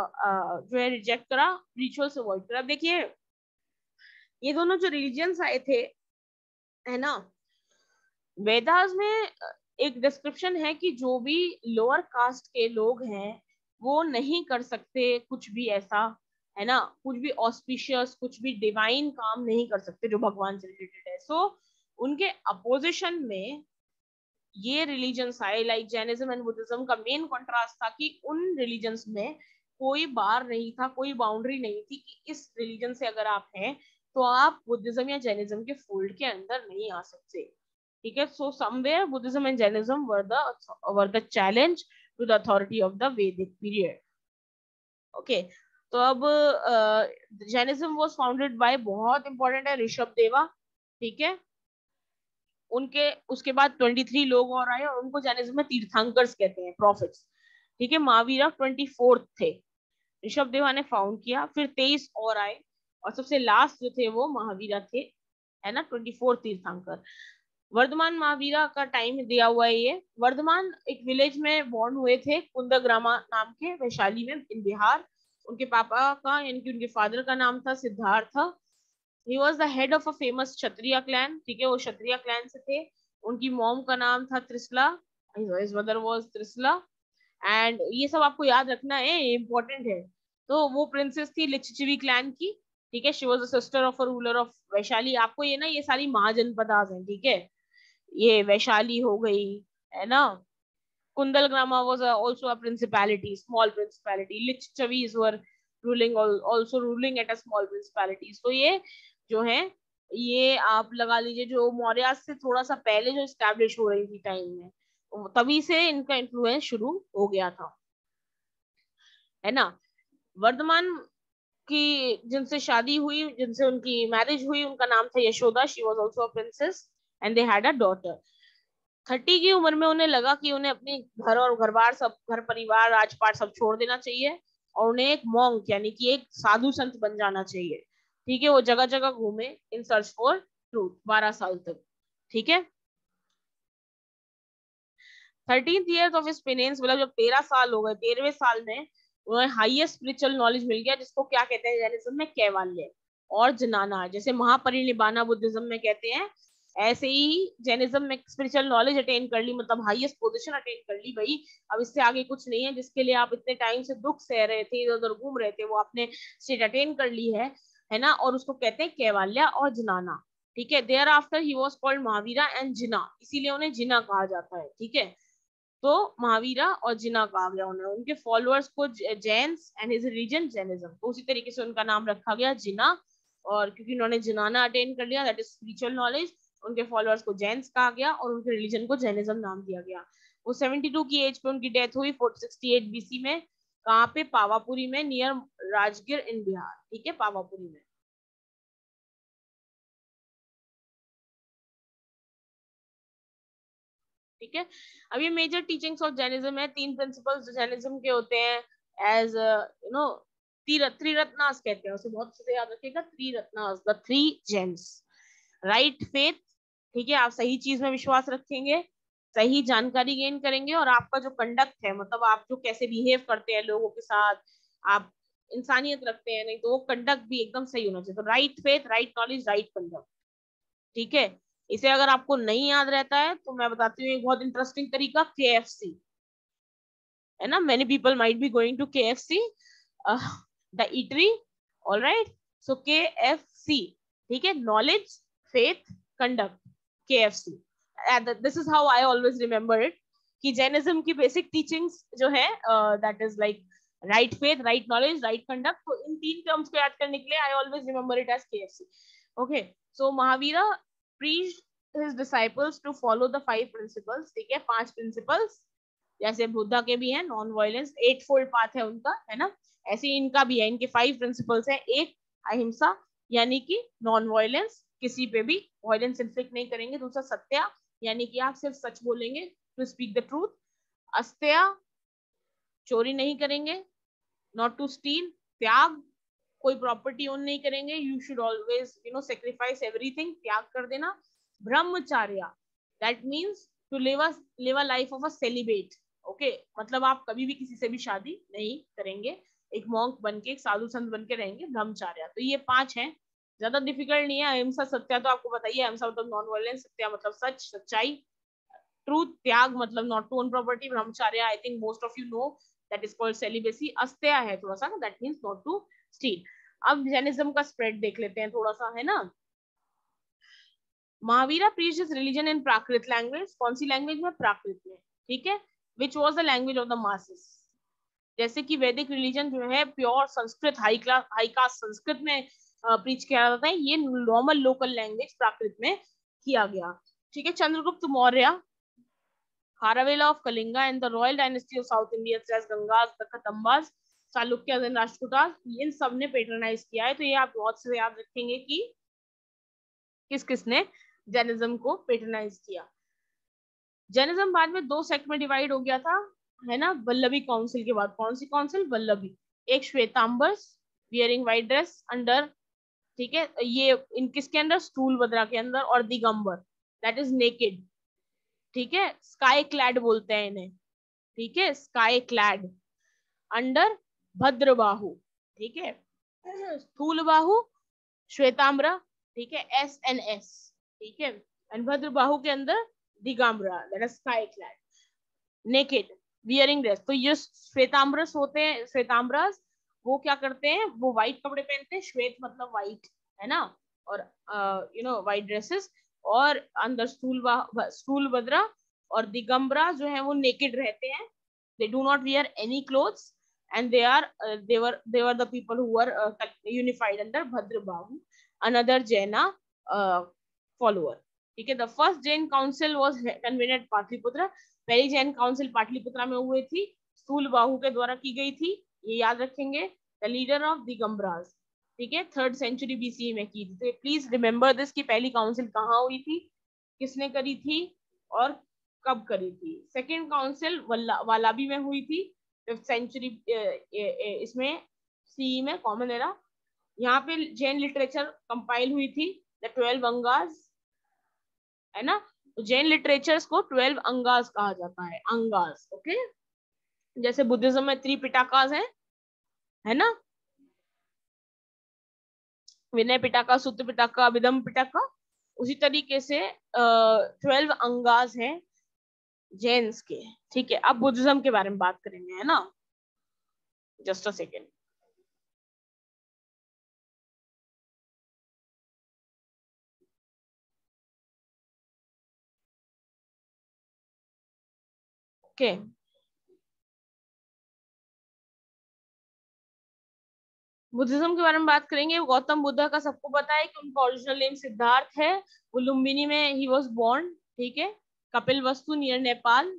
जो है रिजेक्ट करा, रिचुअल्स अवॉइड करा। देखिए, ये दोनों जो रिलीजन्स आए थे, है ना, वेदास में एक डिस्क्रिप्शन है कि जो भी लोअर कास्ट के लोग हैं वो नहीं कर सकते कुछ भी ऐसा, है ना, कुछ भी ऑस्पिशियस, कुछ भी डिवाइन काम नहीं कर सकते जो भगवान से रिलेटेड है। सो so, उनके अपोजिशन में ये रिलीजन्स आए, लाइक जैनिज्म एंड बुद्धिज्म का मेन कॉन्ट्रास्ट था कि उन रिलीजन्स में कोई बार नहीं था, कोई बाउंड्री नहीं थी कि इस रिलीजन से अगर आप हैं तो आप बुद्धिज्म या जैनिज्म के फोल्ड के अंदर नहीं आ सकते, ठीक है। So somewhere Buddhism and Jainism were the were the challenge to the authority of the Vedic period, okay. तो अब जैनिज्म वाज फाउंडेड बाय, बहुत इंपॉर्टेंट है, ऋषभ देवा, ठीक है, उनके उसके बाद तेईस लोग और आए और उनको जैनिज्म में तीर्थंकर्स कहते हैं, प्रॉफिट्स। ठीक है, महावीरा चौबीस थे, ऋषभ देवा ने फाउंड किया, फिर तेईस और आए और सबसे लास्ट जो थे वो महावीरा थे, है ना, चौबीस तीर्थंकर। वर्धमान महावीरा का टाइम दिया हुआ है ये। वर्धमान एक विलेज में बॉर्न हुए थे, कुंदग्रामा नाम के, वैशाली में, इन बिहार। उनके पापा का यानी कि उनके फादर का नाम था Siddhartha. He was the head of a famous Kshatriya clan, ठीक है, वो क्षत्रिय क्लैन से थे। उनकी मॉम का नाम था Trishala, his mother was Trishala. And ये सब आपको याद रखना है, इंपॉर्टेंट है। तो वो प्रिंसेस थी लिच्छवी क्लैन की, ठीक है। She was the sister of a ruler of Vaishali. आपको ये ना ये सारी महाजनपदास हैं, ठीक है, ये वैशाली हो गई, है ना। कुंदलग्रामा was a, also a principality, small principality. Lichavis were ruling also ruling at a small principality. So ये जो है ये आप लगा लीजिए जो मौर्य से थोड़ा सा पहले जो स्टैब्लिश हो रही थी टाइम में, तभी से इनका इन्फ्लुएंस शुरू हो गया था, है ना। वर्धमान की जिनसे शादी हुई, जिनसे उनकी मैरिज हुई, उनका नाम था Yashoda. She was also a princess and they had a daughter. Thirty की उम्र में उन्हें लगा कि उन्हें अपने घर और घर बार सब, घर परिवार राजपाट सब छोड़ देना चाहिए और उन्हें एक मॉन्क यानी कि एक साधु संत बन जाना चाहिए, ठीक है। वो जगह जगह घूमे इन सर्च फॉर ट्रूथ बारह साल तक, ठीक है। Thirteen years of his penance, मतलब जब तेरह साल हो गए, तेरहवें साल में उन्हें हाईएस्ट स्पिरिचुअल नॉलेज मिल गया, जिसको क्या कहते हैं जैनिज्म में, कैवाल्य और जनाना। जैसे महापरिनिब्बाना बुद्धिज्म में कहते हैं, ऐसे ही जैनिज्म में स्पिरिचुअल नॉलेज अटेन कर ली, मतलब हाईएस्ट पोजीशन अटेन कर ली भाई। अब इससे आगे कुछ नहीं है। जिसके लिए आप इतने टाइम से दुख सह रहे थे, इधर उधर घूम रहे थे, वो आपने स्टेट अटेन कर ली है, है ना। और उसको कहते हैं कैवाल्या और जनाना, ठीक है। Thereafter he was called Mahavira and Jina, इसीलिए उन्हें जिना कहा जाता है, ठीक है। तो महावीरा और जिना कहा गया उन्हें। उनके फॉलोअर्स को Jains and his religion Jainism, तो उसी तरीके से उनका नाम रखा गया जिना। और क्योंकि उन्होंने जिनाना अटेन कर लिया, दैट इज स्पिरिचुअल नॉलेज, उनके फॉलोअर्स को जैन्स कहा गया और उनके रिलीजन को जैनिज्म नाम दिया गया। वो बहत्तर की एज पे उनकी डेथ हुई अड़सठ बीसी में। कहाँ पे? पावापुरी में, नियर राजगीर इन बिहार, ठीक है, पावापुरी में। ठीक है। अब ये मेजर टीचिंग्स ऑफ जैनिज्म है। तीन प्रिंसिपल्स जो जैनिज्म के होते हैं, एज यू नो त्रिरत्नास कहते हैं उसे, बहुत से याद रखिएगा, triratnas, the three gems. Right faith, ठीक है, आप सही चीज में विश्वास रखेंगे, सही जानकारी गेन करेंगे, और आपका जो कंडक्ट है, मतलब आप जो कैसे बिहेव करते हैं लोगों के साथ, आप इंसानियत रखते हैं, नहीं तो वो कंडक्ट भी एकदम सही होना चाहिए। तो right faith, right knowledge, right conduct, ठीक है। इसे अगर आपको नहीं याद रहता है तो मैं बताती हूँ एक बहुत इंटरेस्टिंग तरीका, के एफ सी, है ना। Many people might be going to K F C, the eatery, alright. So K F C, ठीक है, knowledge, faith, conduct, K F C. This is how I always remember it, कि जैनिज्म की basic teachings जो है, that is like right faith, right knowledge, right conduct. तो इन तीन टर्म्स को याद करने के लिए I always remember it as K F C. Okay, so Mahavira preached his disciples to follow the five principles, ठीक है, पांच प्रिंसिपल्स। जैसे बुद्धा के भी है, non violence, eight fold path है उनका, है ना। ऐसे इनका भी है, इनके फाइव प्रिंसिपल्स है। एक, अहिंसा, यानी कि नॉन वायलेंस, किसी पे भी वायलेंस इन्फ्लिक्ट नहीं करेंगे। दूसरा, सत्या, यानी कि आप सिर्फ सच बोलेंगे, to speak the truth. Asteya, चोरी नहीं करेंगे, नॉट टू स्टील। त्याग, कोई प्रॉपर्टी ओन नहीं करेंगे, you should always you know sacrifice everything, त्याग कर देना। Brahmacharya, that means to live a live a life of a celibate, okay, मतलब आप कभी भी किसी से भी शादी नहीं करेंगे, एक मॉन्क बन के, एक साधु संत बन के रहेंगे, ब्रह्मचार्य। तो ये पांच हैं, ज्यादा डिफिकल्ट नहीं है। अहिंसा, सत्या तो आपको बताइए, अहिंसा मतलब नॉन वायलेंस, सत्या मतलब सच, सच्चाई, ट्रूथ, त्याग मतलब not to own property, brahmacharya I think most of you know, that is called celibacy. Asteya है थोड़ा सा, दैट मीन्स नॉट टू स्टील। अब जैनिज्म का स्प्रेड देख लेते हैं थोड़ा सा, है ना। Mahavira preached his religion in Prakrit language, कौन सी लैंग्वेज में? प्राकृत में, ठीक है, which was the language of the masses. जैसे कि वैदिक रिलीजन जो है pure Sanskrit, high class high caste Sanskrit में प्रीच किया जाता है, ये नॉर्मल लोकल लैंग्वेज प्राकृत में किया गया, ठीक है। Chandragupta Maurya, Kharavela of Kalinga and the royal dynasty of South India, Gangas, the Kadambas, Chalukya, Rashtrakutas, इन सब ने पेट्रोनाइज किया है। तो ये आप बहुत से याद रखेंगे कि किस किसने जैनिज्म को पेट्रोनाइज किया। जैनिज्म बाद में दो सेक्ट में डिवाइड हो गया था, है ना, वल्लभी काउंसिल के बाद। कौन सी काउंसिल? वल्लभी। एक Svetambaras wearing white dress under, ठीक है, ये इन किसके अंदर? स्थूलभद्रा के अंदर। और दिगंबर दैट इज नेकेड, ठीक है, स्काई क्लैड बोलते हैं इन्हें, ठीक है, स्काई क्लैड अंडर भद्रबाहु, ठीक है, स्थूलबाहु श्वेतांबरा, ठीक है, एस एन एस, ठीक है, एंड भद्रबाहु के अंदर Digambara that is sky clad naked wearing dress. तो ये श्वेतांबरस होते हैं, श्वेतांबरस वो क्या करते हैं? वो व्हाइट कपड़े पहनते हैं, श्वेत मतलब व्हाइट, है ना, और यू नो व्हाइट ड्रेसेस, और अंदर स्थूल स्थूलभद्रा और दिगंबरा जो है वो नेकेड रहते हैं, they do not wear any clothes and they are uh, they were they were the people who were uh, unified under Bhadrabahu, another Jaina uh, follower, ठीक है। the first Jain council was convened at Patliputra, पहली Jain council Pataliputra में हुई थी, स्थूलबाहु के द्वारा की गई थी, ये याद रखेंगे। द लीडर ऑफ दिगंबरास, ठीक है, थर्ड सेंचुरी बीसी में की थी। तो प्लीज रिमेम्बर दिस कि पहली काउंसिल कहाँ हुई थी, किसने करी थी और कब करी थी। सेकेंड काउंसिल वालाबी में हुई थी, फिफ्थ सेंचुरी इसमें सी में कॉमन एरा। यहाँ पे जैन लिटरेचर कंपाइल हुई थी, द ट्वेल्व अंगास, है ना, तो जैन लिटरेचर्स को ट्वेल्व अंगास कहा जाता है, अंगास, ओके। जैसे बुद्धिज्म में थ्री पिटाकास है, है ना, विनय पिटाका, सूत्र पिटाका, अभिधम पिटाका, उसी तरीके से ट्वेल्व अंगास हैं जैन्स के, ठीक है। अब बुद्धिज्म के बारे में बात करेंगे, है ना, just a second. Okay, Buddhism के बारे में बात करेंगे। गौतम बुद्ध का सबको पता है कि उनका ओरिजिनल नेम सिद्धार्थ है, वो लुम्बिनी में ही वाज बोर्न, ठीक है, कपिलवस्तु नियर नेपाल,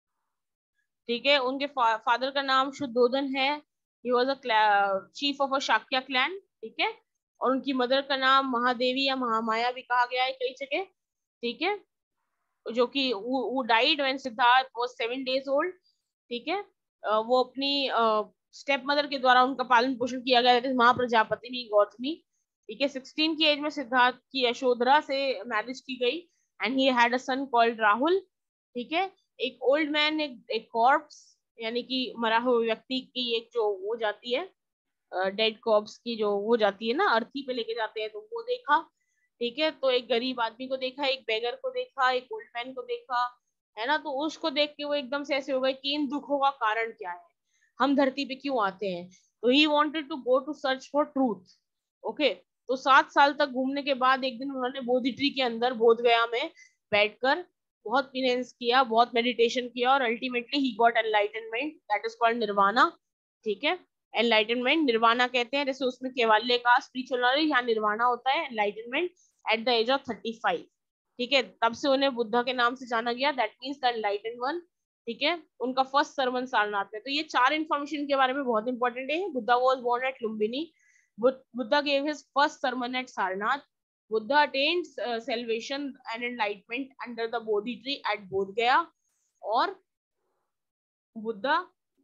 ठीक है। उनके फा, फादर का नाम शुद्धोधन है, he was a chief of a Shakya clan, ठीक है, और उनकी मदर का नाम महादेवी या महामाया भी कहा गया है कई जगह, ठीक है, जो कि वो died when Siddhartha was seven days old, ठीक है। वो अपनी स्टेप मदर के द्वारा उनका पालन पोषण किया गया, महाप्रजापति गौतमी, ठीक है। सिक्सटीन की एज में सिद्धार्थ की यशोधरा से मैरिज की गई and he had a son called Rahul, ठीक है। एक ओल्ड मैन, एक, एक कॉर्प्स यानी कि मरा हुए व्यक्ति की एक जो वो जाती है, डेड कॉर्प्स की जो वो जाती है ना, अर्थी पे लेके जाते हैं, तो वो देखा, ठीक है। तो एक गरीब आदमी को देखा, एक बेगर को देखा, एक ओल्ड मैन को देखा, है ना, तो उसको देख के वो एकदम से ऐसे हो गए कि इन दुखों का कारण क्या है, हम धरती पे क्यों आते हैं। तो he wanted to go to search for truth, okay. तो सात साल तक घूमने के बाद एक दिन उन्होंने बोधि ट्री के अंदर बोधगया में बैठकर बहुत पिनेंस किया, बहुत मेडिटेशन किया, और ultimately he got enlightenment, that is called nirvana, ठीक है। एनलाइटनमेंट निर्वाणा कहते हैं, जैसे उसमें केवल्य का स्पिरिचुअल नॉलेज, यहाँ निर्वाणा होता है enlightenment at the age of thirty five, ठीक है। तब से उन्हें बुद्धा के नाम से जाना गया, that means the enlightened one, ठीक है। उनका फर्स्ट सर्मन सारनाथ में। तो ये चार इंफॉर्मेशन के बारे में बहुत इंपॉर्टेंट है। Buddha was born at Lumbini, Buddha gave his first sermon at Sarnath, Buddha attend salvation and enlightenment under the bodhi tree at Bodh Gaya, और बुद्धा,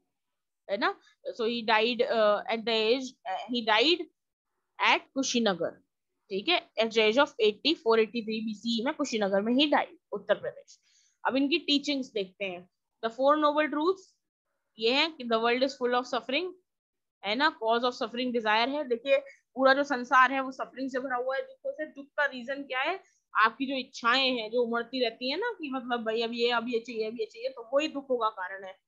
है ना, so he died uh, at the age uh, he died at Kushinagar, ठीक है, at the age of eighty four eighty-three B C E में कुशीनगर में ही died, Uttar Pradesh. अब इनकी teachings देखते हैं। द फोर नोबल ट्रूथ्स ये है कि the world is full of suffering, है ना, कॉज ऑफ सफरिंग डिजायर है। देखिए पूरा जो संसार है वो सफरिंग से भरा हुआ है, दुखों से। दुख का रीजन क्या है? आपकी जो इच्छाएं हैं जो उमड़ती रहती है ना, कि मतलब भाई अब ये अब ये चाहिए अब ये चाहिए, तो वही दुखों का कारण है।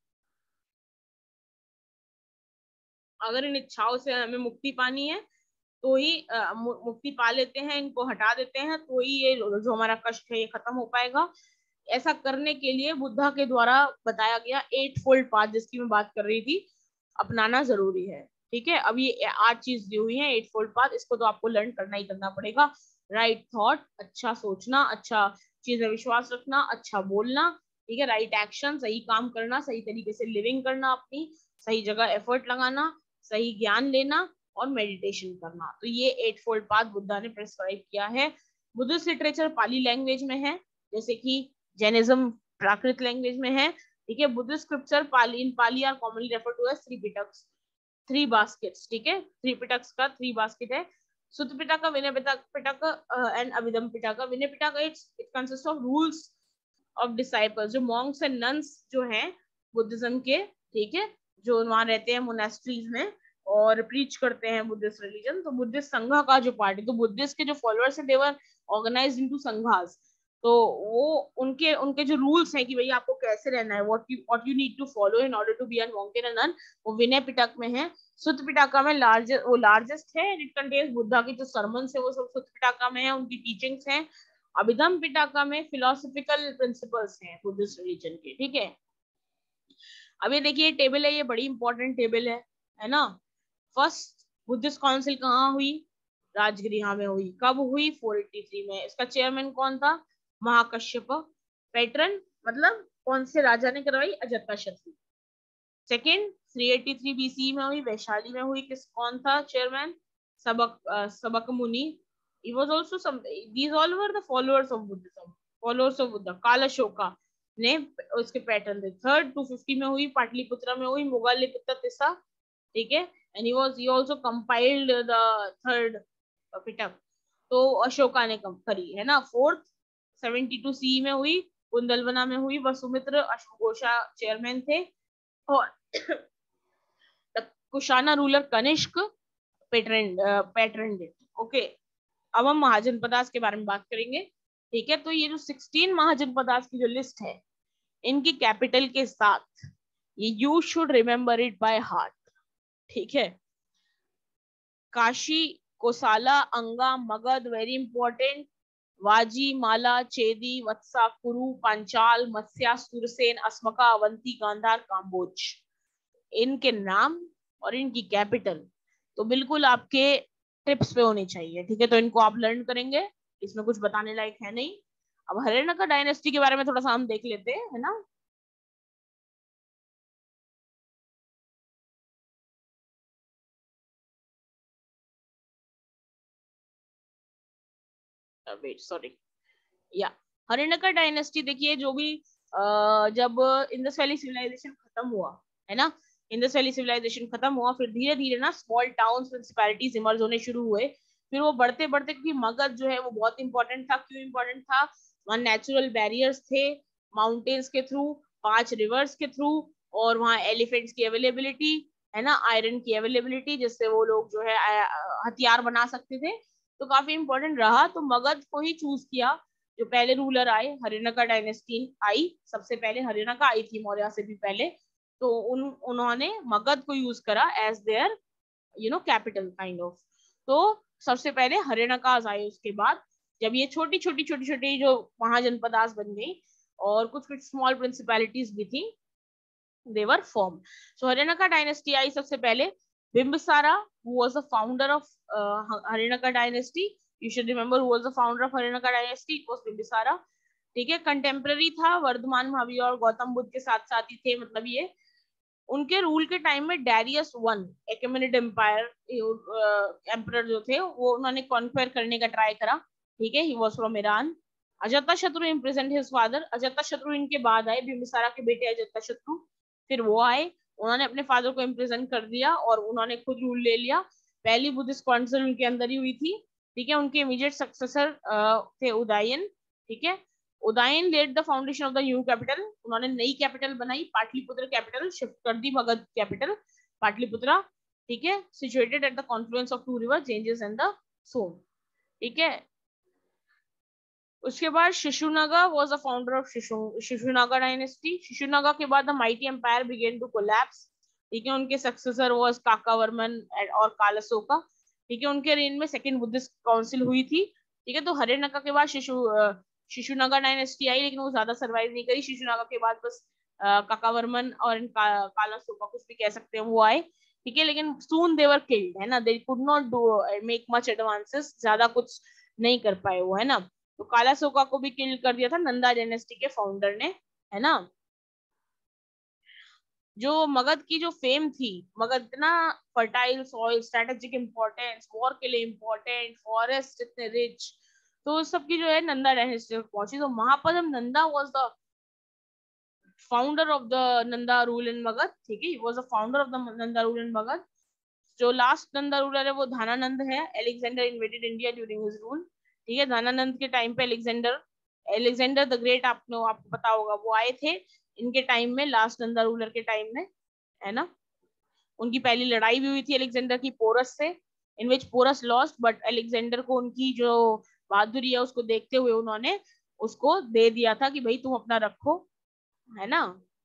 अगर इन इच्छाओं से हमें मुक्ति पानी है तो ही आ, मुक्ति पा लेते हैं, इनको हटा देते हैं तो ही ये जो हमारा कष्ट है ये खत्म हो पाएगा। ऐसा करने के लिए बुद्धा के द्वारा बताया गया एट फोल्ड पाथ, जिसकी मैं बात कर रही थी, अपनाना जरूरी है, ठीक है। अब ये आठ चीज दी हुई है एट फोल्ड पाथ, इसको तो आपको लर्न करना ही करना पड़ेगा। राइट थॉट, अच्छा सोचना, अच्छा चीज में विश्वास रखना, अच्छा बोलना, ठीक है, राइट एक्शन, सही काम करना, सही तरीके से लिविंग करना, अपनी सही जगह एफर्ट लगाना, सही ज्ञान लेना, और मेडिटेशन करना। तो ये एट फोल्ड पाथ बुद्धा ने प्रिस्क्राइब किया है। बुद्धिस्ट लिटरेचर पाली लैंग्वेज में है, जैसे कि जैनिज्म प्राकृत लैंग्वेज में है, ठीक है। Buddhist scripture Pali in Pali are commonly refer to as three Pitakas, three baskets, ठीक है। थ्री पिटक्स का थ्री बास्केट है, Sutta Pitaka, Vinaya Pitaka and Abhidhamma Pitaka. Vinaya Pitaka it's it consist of rules of disciples, जो मॉन्क्स एंड नन्स जो हैं बुद्धिज्म के, ठीक है, जो वहां रहते हैं मोनेस्ट्रीज में और प्रीच करते हैं बुद्धिस्ट रिलीजन। तो बुद्धिस्ट संघ का जो पार्ट है, तो बुद्धिस्ट के जो फॉलोअर्स हैं, दे वर ऑर्गेनाइज्ड इनटू संघास। तो वो उनके उनके जो रूल्स हैं कि भाई आपको कैसे रहना है, what you what you need to follow in order to be a monk and a nun, वो विनय पिटक में है। सुत्त पिटका में लार्जेस्ट वो लार्जेस्ट है, इट कंटेन्स बुद्धा की जो सरमन्स है वो सब सुत्त पिटका में है, उनकी टीचिंग्स हैं। अभिधम पिटका में फिलोसॉफिकल प्रिंसिपल्स हैं बुद्धिस्ट रिलीजन के, ठीक है। अब ये देखिए टेबल है, ये बड़ी इंपॉर्टेंट टेबल है, है ना। फर्स्ट बुद्धिस्ट काउंसिल कहाँ हुई? राजगृह में हुई। कब हुई? फोर एटी थ्री में। इसका चेयरमैन कौन था? महाकश्यप। पैटर्न मतलब कौन से राजा ने करवाई? Ajatashatru. Second three eighty three BC में हुई, वैशाली में हुई। किस कौन था चेयरमैन? सबक uh, सबक मुनि। He was also some, these all were the followers of Buddhism, followers of Buddha. काल अशोका ने उसके पैटर्न थे। थर्ड टू फिफ्टी में हुई, पाटलिपुत्र में हुई, मोगलिपुत्र तिस्सा, ठीक है। And he was he also compiled the third Pitaka, तो अशोका ने करी, है ना। फोर्थ सेवेंटी टू सी में हुई, कुंदलवना में हुई, वसुमित्र अश्वघोषा चेयरमैन थे। और Kushana ruler Kanishka pattern pattern date, okay. अब हम महाजनपदास के बारे में बात करेंगे, ठीक है। तो ये जो सिक्सटीन महाजनपदास की जो लिस्ट है, इनकी कैपिटल के साथ ये you should remember it by heart, ठीक है। काशी, कोसाला, अंगा, मगध वेरी इंपॉर्टेंट, वाजी, माला, चेदी, वत्सा, कुरु, पांचाल, मत्स्या, सुरसेन, अस्मका, अवंती, गांधार, काम्बोज, इनके नाम और इनकी कैपिटल तो बिल्कुल आपके टिप्स पे होनी चाहिए, ठीक है। तो इनको आप लर्न करेंगे, इसमें कुछ बताने लायक है नहीं। अब हरियाणा डायनेस्टी के बारे में थोड़ा सा हम देख लेते हैं, है ना। वेट सॉरी या हरियाणा डायनेस्टी देखिए, जो भी आ, जब इंडस वैली सिविलाइजेशन खत्म हुआ, है ना, इंडस वैली सिविलाइजेशन खत्म हुआ, फिर धीरे धीरे ना स्मॉल टाउन्स म्युनिसिपैलिटीज इमर्ज होने शुरू हुए। फिर वो बढ़ते बढ़ते, क्योंकि मगध जो है वो बहुत इंपॉर्टेंट था। क्यों इंपॉर्टेंट था? वहाँ नेचुरल बैरियर्स थे, माउंटेन्स के थ्रू, पांच रिवर्स के थ्रू, और वहाँ एलिफेंट्स की अवेलेबिलिटी, है ना, आयरन की अवेलेबिलिटी, जिससे वो लोग जो है हथियार बना सकते थे। तो काफी इंपॉर्टेंट रहा, तो मगध को ही चूज किया। जो पहले रूलर आए, हरियाणा डायनेस्टी आई, सबसे पहले हरियाणा का आई थी मौर्य से भी पहले, तो उन उन्होंने मगध को यूज करा as their you know capital kind of. तो सबसे पहले हरियाणा का आए, उसके बाद जब ये छोटी छोटी छोटी छोटी जो महाजनपदास बन गई और कुछ कुछ स्मॉल प्रिंसिपैलिटीज भी थी, they were formed. So Haryanka dynasty आई सबसे पहले। Bimbisara who was the founder of uh, Haryanka dynasty, you should remember who was the founder of Haryanka dynasty, it was Bimbisara, ठीक है। कंटेम्पररी था, वर्धमान महावीर और गौतम बुद्ध के साथ साथ ही थे, मतलब ये उनके रूल के टाइम में Darius one Achaemenid empire emperor जो थे, वो उन्होंने कॉन्क्वेयर करने का ट्राई करा, ठीक है। He was from Iran. Ajatashatru imprisoned his father, Ajatashatru इनके बाद आए, बिंबिसारा के बेटे अजातशत्रु, फिर वो आए, उन्होंने अपने फादर को इम्प्रिजन कर दिया और उन्होंने खुद रूल ले लिया। पहली बुद्धिस्ट काउंसिल उनके अंदर ही हुई थी, ठीक है। उनके इमीडिएट सक्सेसर थे उदयन, ठीक है। Udayan led the foundation of the new capital, उन्होंने नई कैपिटल बनाई, पाटलिपुत्र कैपिटल शिफ्ट कर दी, मगध कैपिटल पाटलिपुत्र, ठीक है, situated at the confluence of two river Ganges and the Son, ठीक है। उसके बाद Shishunaga was the founder of Shishunaga dynasty. Shishunaga के बाद the mighty empire begin to collapse, ठीक है। उनके सक्सेसर वाज काकावर्मन और कालसोका, ठीक है। उनके रेन में सेकंड बुद्धिस्ट काउंसिल हुई थी, ठीक है। तो हरियाणा के बाद शिशु शिशुनागा डायनेस्टी आई, लेकिन वो ज्यादा सर्वाइव नहीं करी। शिशुनागा के बाद बस काकावर्मन और का, कालसोका कुछ भी कह सकते हैं वो आए, ठीक है। लेकिन सून दे वर किल्ड, है ना, they could not do make much advances, ज्यादा कुछ नहीं कर पाए वो, है ना। तो कालासोका को भी किल कर दिया था नंदा डायनेस्टी के फाउंडर ने, है ना। जो मगध की जो फेम थी, मगध इतना fertile soil, strategic importance, war के लिए इंपॉर्टेंट, फॉरेस्ट इतने रिच, तो सबकी जो है नंदा डायनेस्टी तक पहुंची। तो Mahapadma Nanda was the founder of the Nanda rule in Magadha, ठीक है, was the founder of the Nanda rule in Magadha. जो लास्ट नंदा रूलर है वो धानानंद है। Alexander invaded India during his rule, ठीक है, धानानंद के टाइम पे अलेक्जेंडर एलेक्जेंडर द ग्रेट, आपको आपको पता होगा, वो आए थे इनके टाइम में, लास्ट नंदा रूलर के टाइम में, है ना। उनकी पहली लड़ाई भी हुई थी अलेक्जेंडर की पोरस से, in which Porus lost, but Alexander को उनकी जो बहादुरी है उसको देखते हुए उन्होंने उसको दे दिया था कि भाई तुम अपना रखो, है ना।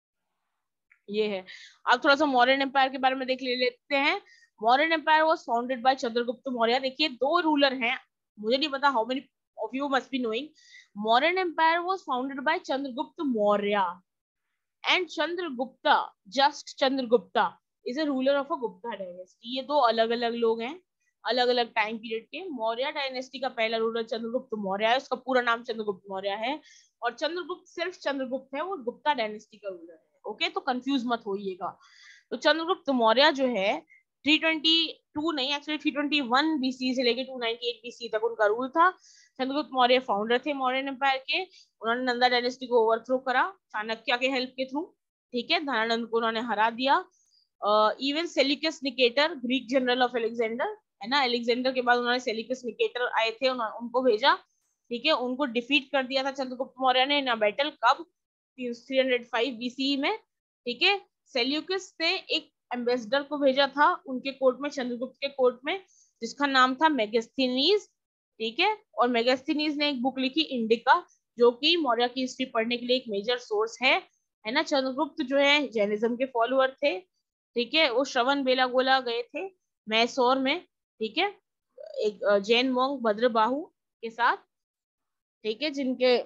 ये है। अब थोड़ा सा मौर्यन एम्पायर के बारे में देख ले लेते हैं। Mauryan empire was founded by Chandragupta Maurya. देखिए दो रूलर हैं, मुझे नहीं पता how many of you must be knowing. Mauryan empire was founded by Chandragupta Maurya and Chandragupta, just Chandragupta is a ruler of a Gupta dynasty. ये दो अलग अलग लोग हैं, अलग अलग टाइम पीरियड के। मौर्य डायनेस्टी का पहला रूलर चंद्रगुप्त मौर्य है, उसका पूरा नाम चंद्रगुप्त मौर्य है, और चंद्रगुप्त सिर्फ चंद्रगुप्त है, वो गुप्ता डायनेस्टी का रूलर है। ओके, तो कंफ्यूज मत होइएगा। तो चंद्रगुप्त मौर्य जो है तीन सौ बाईस नहीं, एक्चुअली तीन सौ इक्कीस बीसी से लेके दो सौ अट्ठानवे बीसी तक उनका रूल था। चंद्रगुप्त मौर्य फाउंडर थे मौर्यन एम्पायर के। उन्होंने नंदा डायनेस्टी को ओवरथ्रो करा चाणक्य के हेल्प के थ्रू, ठीक है, धनानंद को उन्होंने हरा दिया। Even Seleucus Nicator, Greek general of Alexander, है ना, अलेक्जेंडर के बाद उन्होंने सेल्यूकस निकेटर आए थे, उनको भेजा, ठीक है, उनको डिफीट कर दिया था चंद्रगुप्त मौर्य ने इन बैटल। कब? तीन सौ पाँच बीसी में, ठीक है। सेल्यूकस ने एक एम्बेसडर को भेजा था उनके कोर्ट में, चंद्रगुप्त के कोर्ट में, जिसका नाम था मेगास्थनीज, ठीक है, और मेगास्थनीज ने एक बुक लिखी इंडिका, जो कि मौर्य की हिस्ट्री पढ़ने के लिए एक मेजर सोर्स है, है ना। चंद्रगुप्त जो है जैनिज्म के फॉलोअर थे, ठीक है, वो श्रवण बेलागोला गए थे मैसूर में, ठीक है, एक जैन मोंग भद्रबाहु के साथ, ठीक है, जिनके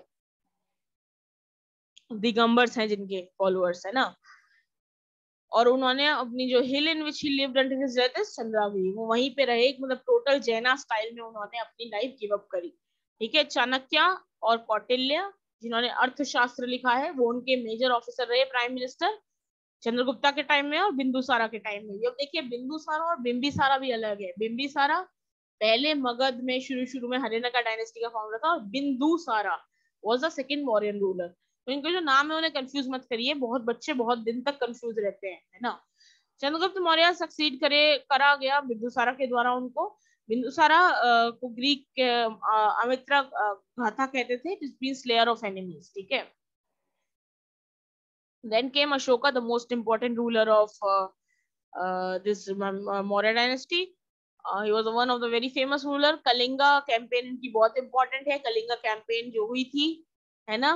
दिगंबर्स हैं, जिनके फॉलोअर्स है ना। और उन्होंने अपनी जो hill in which he lived until his death is Chandragiri, वो वहीं पे रहे, मतलब टोटल जैना स्टाइल में उन्होंने अपनी लाइफ गिव अप करी, ठीक है। चाणक्य और कौटिल्य जिन्होंने अर्थशास्त्र लिखा है, वो उनके मेजर ऑफिसर रहे, प्राइम मिनिस्टर, चंद्रगुप्ता के टाइम में और बिंदुसारा के टाइम में। अब देखिए बिंदुसारा और बिंबिसारा भी अलग है। बिंबिसारा पहले मगध में शुरू शुरू में हरियाणा डायनेस्टी का फाउंडर था, और Bindusara was the second Mauryan ruler. तो इनके जो नाम है उन्हें कंफ्यूज मत करिए, बहुत बच्चे बहुत दिन तक कंफ्यूज रहते हैं, है ना। चंद्रगुप्त मौर्य सक्सीड करे करा गया बिंदुसारा के द्वारा उनको। बिंदुसारा को ग्रीक अमित्रा गाथा कहते थे, जिस मीन स्लेयर ऑफ एनिमीज, ठीक है। Then came Ashoka, the most important ruler of uh, uh, this uh, Maurya dynasty. Uh, he was one of the very famous ruler. Kalinga campaign इनकी बहुत इंपॉर्टेंट है। कलिंगा कैंपेन जो हुई थी, है ना,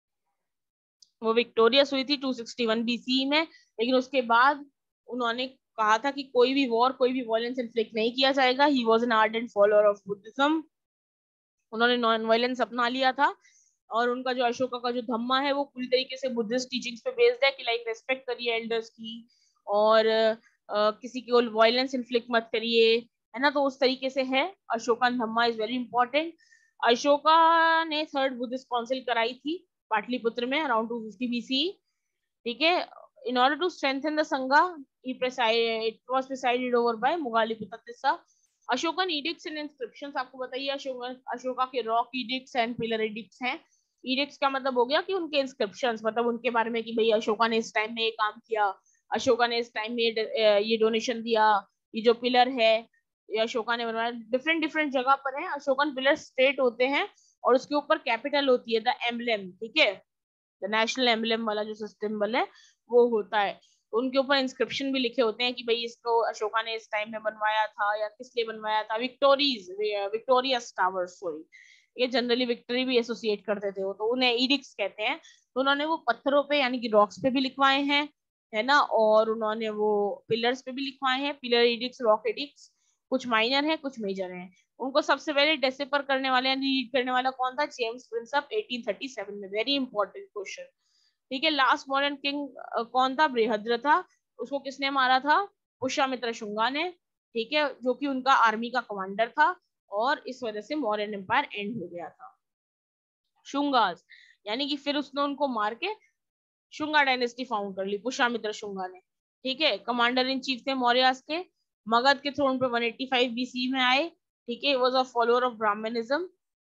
वो विक्टोरियस हुई थी दो सौ इकसठ बीसी में, लेकिन उसके बाद उन्होंने कहा था कि कोई भी वॉर, कोई भी वायलेंस इन्फ्लिक्ट नहीं किया जाएगा। He was an ardent follower of Buddhism, उन्होंने नॉन वायलेंस अपना लिया था। और उनका जो अशोका का जो धम्मा है वो पूरी तरीके से बुद्धिस्ट टीचिंग्स पे बेस्ड है, कि लाइक रेस्पेक्ट करिए एल्डर्स की, और uh, किसी को वायलेंस इन्फ्लिक्ट मत करिए, है ना। तो उस तरीके से है। Ashoka Dhamma is very important. Ashoka ने थर्ड बुद्धिस्ट काउंसिल कराई थी पाटलिपुत्र में अराउंड टू फिफ्टी बीसी, ठीक है। In order to strengthen the Sangha, it was presided over by Moggaliputta Tissa. Ashokan edicts and inscriptions, आपको बताइए अशोका अशोका के rock edicts and pillar edicts हैं। इडिक्ट्स का मतलब हो गया कि उनके इंस्क्रिप्शंस, मतलब उनके बारे में कि भाई अशोका ने इस टाइम में ये काम किया, अशोका ने इस टाइम में ये डोनेशन दिया। ये जो पिलर है ये अशोका ने बनवाया, डिफरेंट डिफरेंट जगह पर है। अशोकन पिलर स्ट्रेट होते हैं और उसके ऊपर कैपिटल होती है, द एम्बलम, ठीक है, द नेशनल एम्बलम वाला जो सिंबल है वो होता है। उनके ऊपर इंस्क्रिप्शन भी लिखे होते हैं कि भाई इसको अशोका ने इस टाइम में बनवाया था या किस लिए बनवाया था। विक्टोरीज विक्टोरियस टावर, सॉरी, ये जनरली विक्ट्री भी एसोसिएट करते थे वो, तो उन्हें इडिक्ट्स कहते हैं। तो उन्होंने वो पत्थरों पे यानी कि रॉक्स पे भी लिखवाए हैं, है ना, और उन्होंने वो पिलर्स पे भी लिखवाए हैं। पिलर इडिक्ट्स, रॉक इडिक्ट्स, कुछ माइनर है कुछ मेजर है। उनको सबसे पहले डेसिफर करने वाले यानी रीड करने वाला कौन था? जेम्स प्रिंसअप अठारह सौ सैंतीस में। वेरी इंपॉर्टेंट क्वेश्चन, ठीक है। लास्ट मॉडर्न किंग कौन था? बृहद्र था। उसको किसने मारा था? पुष्यमित्र शुंगा ने, ठीक है, जो कि उनका आर्मी का कमांडर था, और इस वजह से मौर्यन एम्पायर एंड हो गया था। शुंगास यानी कि फिर उसने उनको मार के शुंगा डायनेस्टी फाउंड कर ली पुष्यमित्र शुंगा ने, ठीक है। कमांडर इन चीफ थे मौर्यास के। मगध के थ्रोन पे एक सौ पचासी बीसी में आए, ठीक है। Was a follower of Brahmanism,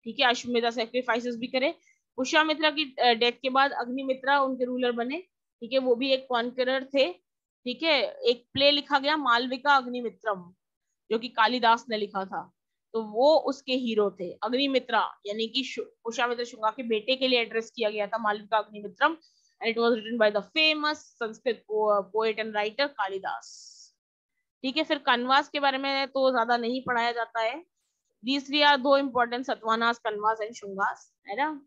ठीक है, अश्वमेधा सेक्रीफाइसेस भी करे। पुष्यमित्रा की डेथ के बाद अग्निमित्रा उनके रूलर बने, ठीक है, वो भी एक कॉन्करर थे, ठीक है। एक प्ले लिखा गया मालविका अग्निमित्रम, जो कि कालिदास ने लिखा था, तो वो उसके हीरो थे। अग्निमित्रा यानी कि पुष्यमित्र शुंगा के बेटे के लिए एड्रेस किया गया था Malavika Agnimitram, and it was written by the famous Sanskrit poet and writer Kalidasa, ठीक है। फिर कनवास के बारे में तो ज्यादा नहीं पढ़ाया जाता है। These three are दो important, सतवानास, कनवास एंड शुंगास, है ना।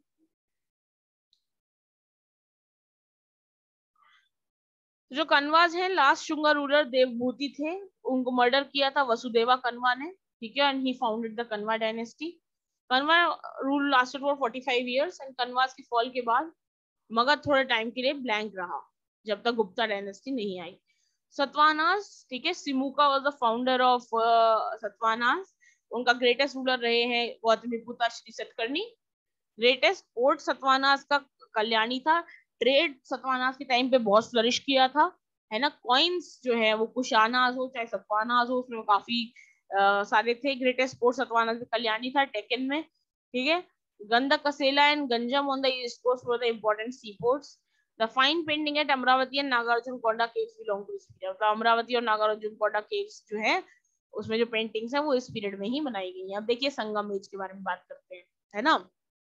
जो कनवास है, लास्ट शुंगा रूलर देवभूति थे, उनको मर्डर किया था वसुदेवा कनवा ने, ठीक है, and he founded the Kanva dynasty. Kanva rule lasted for forty five years, and Kanvas की फॉल के बाद मगध थोड़े टाइम के लिए ब्लैंक रहा, जब तक गुप्ता डायनेस्टी नहीं आई। सतवानास, ठीक है, Simuka was the founder of Satavahanas. उनका ग्रेटेस्ट रूलर रहे हैं गौतमीपुत्र श्री सतकर्णी। ग्रेटेस्ट पोर्ट सतवानास का कल्याणी था। ट्रेड सतवानास के टाइम पे बहुत फ्लरिश किया था, है ना। कॉइन्स जो है वो कुशानास हो चाहे सतवानास हो, उसमें काफी आ, सारे थे। ग्रेटेस्ट पोर्ट सतवानास में कल्याणी था, टेकन में, ठीक है। Ghantasala and Ganjam on the east coast were the important sea ports. The fine painting at Amaravati and Nagarjuna Konda caves belong to this period. तो अमरावती और नागार्जुन कोंडा केव्स जो है, उसमें जो पेंटिंग्स है वो इस पीरियड में ही बनाई गई है। अब देखिए संगम एज के बारे में बात करते हैं, है ना।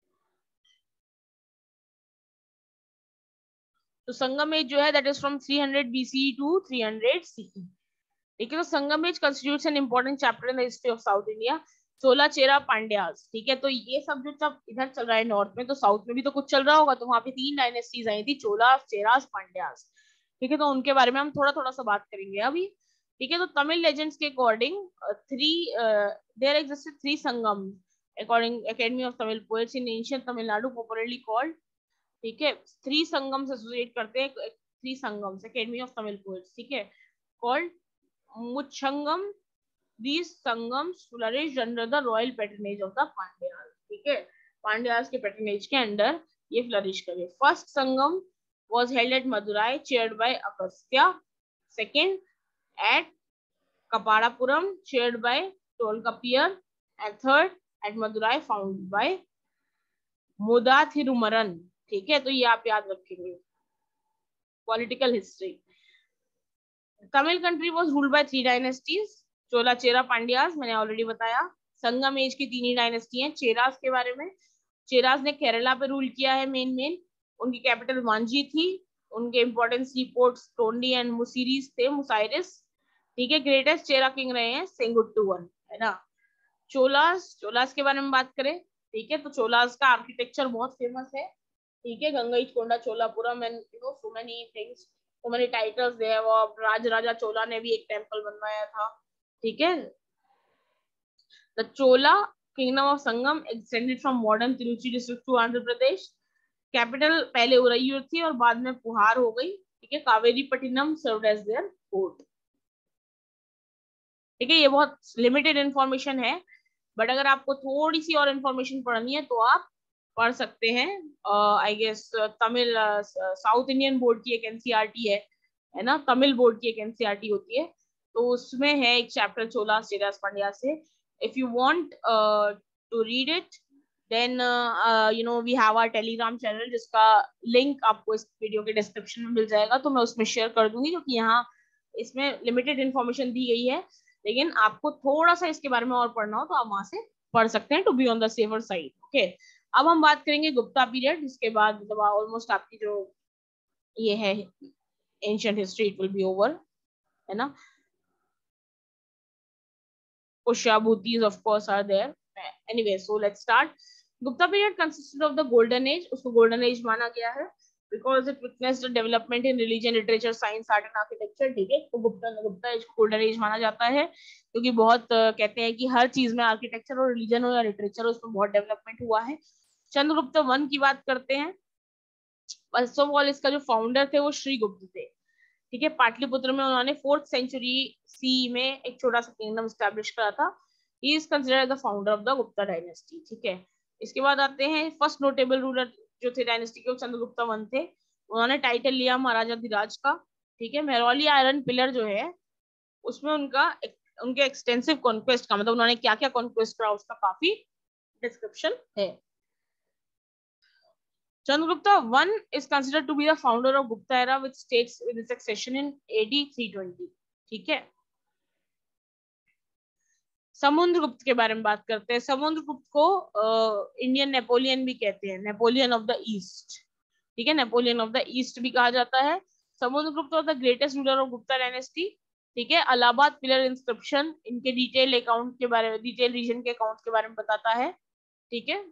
तो संगम एज जो है that is from three hundred BC to three hundred CE, ठीक है। तो Sangam age constitutes an important chapter in the history of South India. Chola, Chera, Pandyas, ठीक है। तो ये सब जो सब इधर चल रहा है नॉर्थ में, तो साउथ में भी तो कुछ चल रहा होगा। तो वहां पे तीन डायनेस्टीज आई थी, चोला, चेरास, पांड्यास, ठीक है। तो उनके बारे में हम थोड़ा थोड़ा सा बात करेंगे अभी, ठीक है। तो तमिल लेजेंड्स के according three there existed three Sangam according academy of Tamil poets in ancient Tamil Nadu, popularly called, ठीक है। थ्री संगम से एसोसिएट करते हैं, three Sangam academy of Tamil poets, ठीक है, called Muchchangam. These Sangams flourished under the royal patronage of the Pandyas, ठीक है। पांड्यास के पैटर्नेज के अंडर ये फ्लरिश करे। First Sangam was held at Madurai, chaired by Agastya. Second at Kaparapuram, chaired by Tolkappiyar. And third at Madurai, founded by Mudathirumaran, ठीक है। तो ये आप याद रखेंगे। Political history. Tamil country was ruled by three dynasties. Chola, Chera, Pandyas मैंने ऑलरेडी बताया। संगम एज की तीन ही डायनेस्टी हैं। चेरास के बारे में, चेरास ने केरला पे रूल किया है मेन मेन। उनकी कैपिटल वांजी थी। उनके important sea ports Tondi and Muziris थे, मुसाइरिस, ठीक है। ग्रेटेस्ट चेरा किंग रहे हैं सेंगुट्टुवन, है ना। चोलास, चोलास के बारे में बात करें, ठीक है। तो चोलास का आर्किटेक्चर बहुत फेमस है, ठीक है। Gangaikonda Cholapuram and you know so many things, so many titles they have. और राज राजा चोला ने भी एक टेंपल बनवाया था, ठीक है। The Chola Kingdom of Sangam extended from modern Tiruchi district to Andhra Pradesh. Capital पहले उरैयूर थी और बाद में पुहार हो गई, ठीक है। Kaveri Pattinam served as their port, ठीक है। ये बहुत लिमिटेड इंफॉर्मेशन है, बट अगर आपको थोड़ी सी और इंफॉर्मेशन पढ़नी है तो आप पढ़ सकते हैं। I guess Tamil south Indian board की एक एनसीईआरटी है, है ना। तमिल बोर्ड की एक एनसीईआरटी होती है, तो उसमें है एक चैप्टर चोलास, चेरास, पांड्यास से। If you want to read it then you know we have our Telegram channel, जिसका लिंक आपको इस वीडियो के डिस्क्रिप्शन में मिल जाएगा। तो मैं उसमें शेयर कर दूंगी, क्योंकि यहाँ इसमें लिमिटेड इन्फॉर्मेशन दी गई है, लेकिन आपको थोड़ा सा इसके बारे में और पढ़ना हो तो आप वहां से पढ़ सकते हैं, to be on the safer side, okay. अब हम बात करेंगे गुप्ता पीरियड, जिसके बाद मतलब ऑलमोस्ट आपकी जो ये है ancient history it will be over, है ना। Pushyabhutis of course are there. Anyway, so let's start. Gupta period consisted of the golden age. उसको golden age माना गया है because it witnessed the development in religion, literature, science, art and architecture, ठीक है। तो Gupta Gupta age golden age माना जाता है, क्योंकि बहुत कहते हैं कि हर चीज में आर्किटेक्चर और रिलीजन हो या लिटरेचर हो, उसमें बहुत डेवलपमेंट हुआ है। चंद्रगुप्त वन की बात करते हैं। फर्स्ट ऑफ ऑल इसका जो फाउंडर थे वो श्रीगुप्त थे, ठीक है। पाटलिपुत्र में उन्होंने फोर्थ सेंचुरी सी में एक छोटा सा किंगडम स्टैब्लिश करा था। He is considered the founder of the Gupta dynasty, ठीक है। इसके बाद आते हैं फर्स्ट नोटेबल रूलर जो थे डायनेस्टी के, चंद्रगुप्त वन थे। उन्होंने टाइटल लिया महाराजा धीराज का, ठीक है। मेहरौली आयरन पिलर जो है उसमें उनका उनके एक्सटेंसिव कॉन्क्वेस्ट का मतलब उन्होंने क्या क्या कॉन्क्वेस्ट करा उसका काफी डिस्क्रिप्शन है। Chandragupta one is considered to be the founder of Gupta era, which states with its accession in A D three twenty. ठीक है, समुद्रगुप्त के बारे में बात करते हैं। समुद्रगुप्त को इंडियन uh, नेपोलियन भी कहते हैं, नेपोलियन ऑफ द ईस्ट। ठीक है, नेपोलियन ऑफ द ईस्ट भी कहा जाता है। Samudragupta was the greatest ruler of Gupta dynasty. ठीक है, इलाहाबाद पिलर इंस्क्रिप्शन इनके डिटेल अकाउंट के बारे में, डिटेल रीजन के अकाउंट के बारे में बताता है। ठीक है,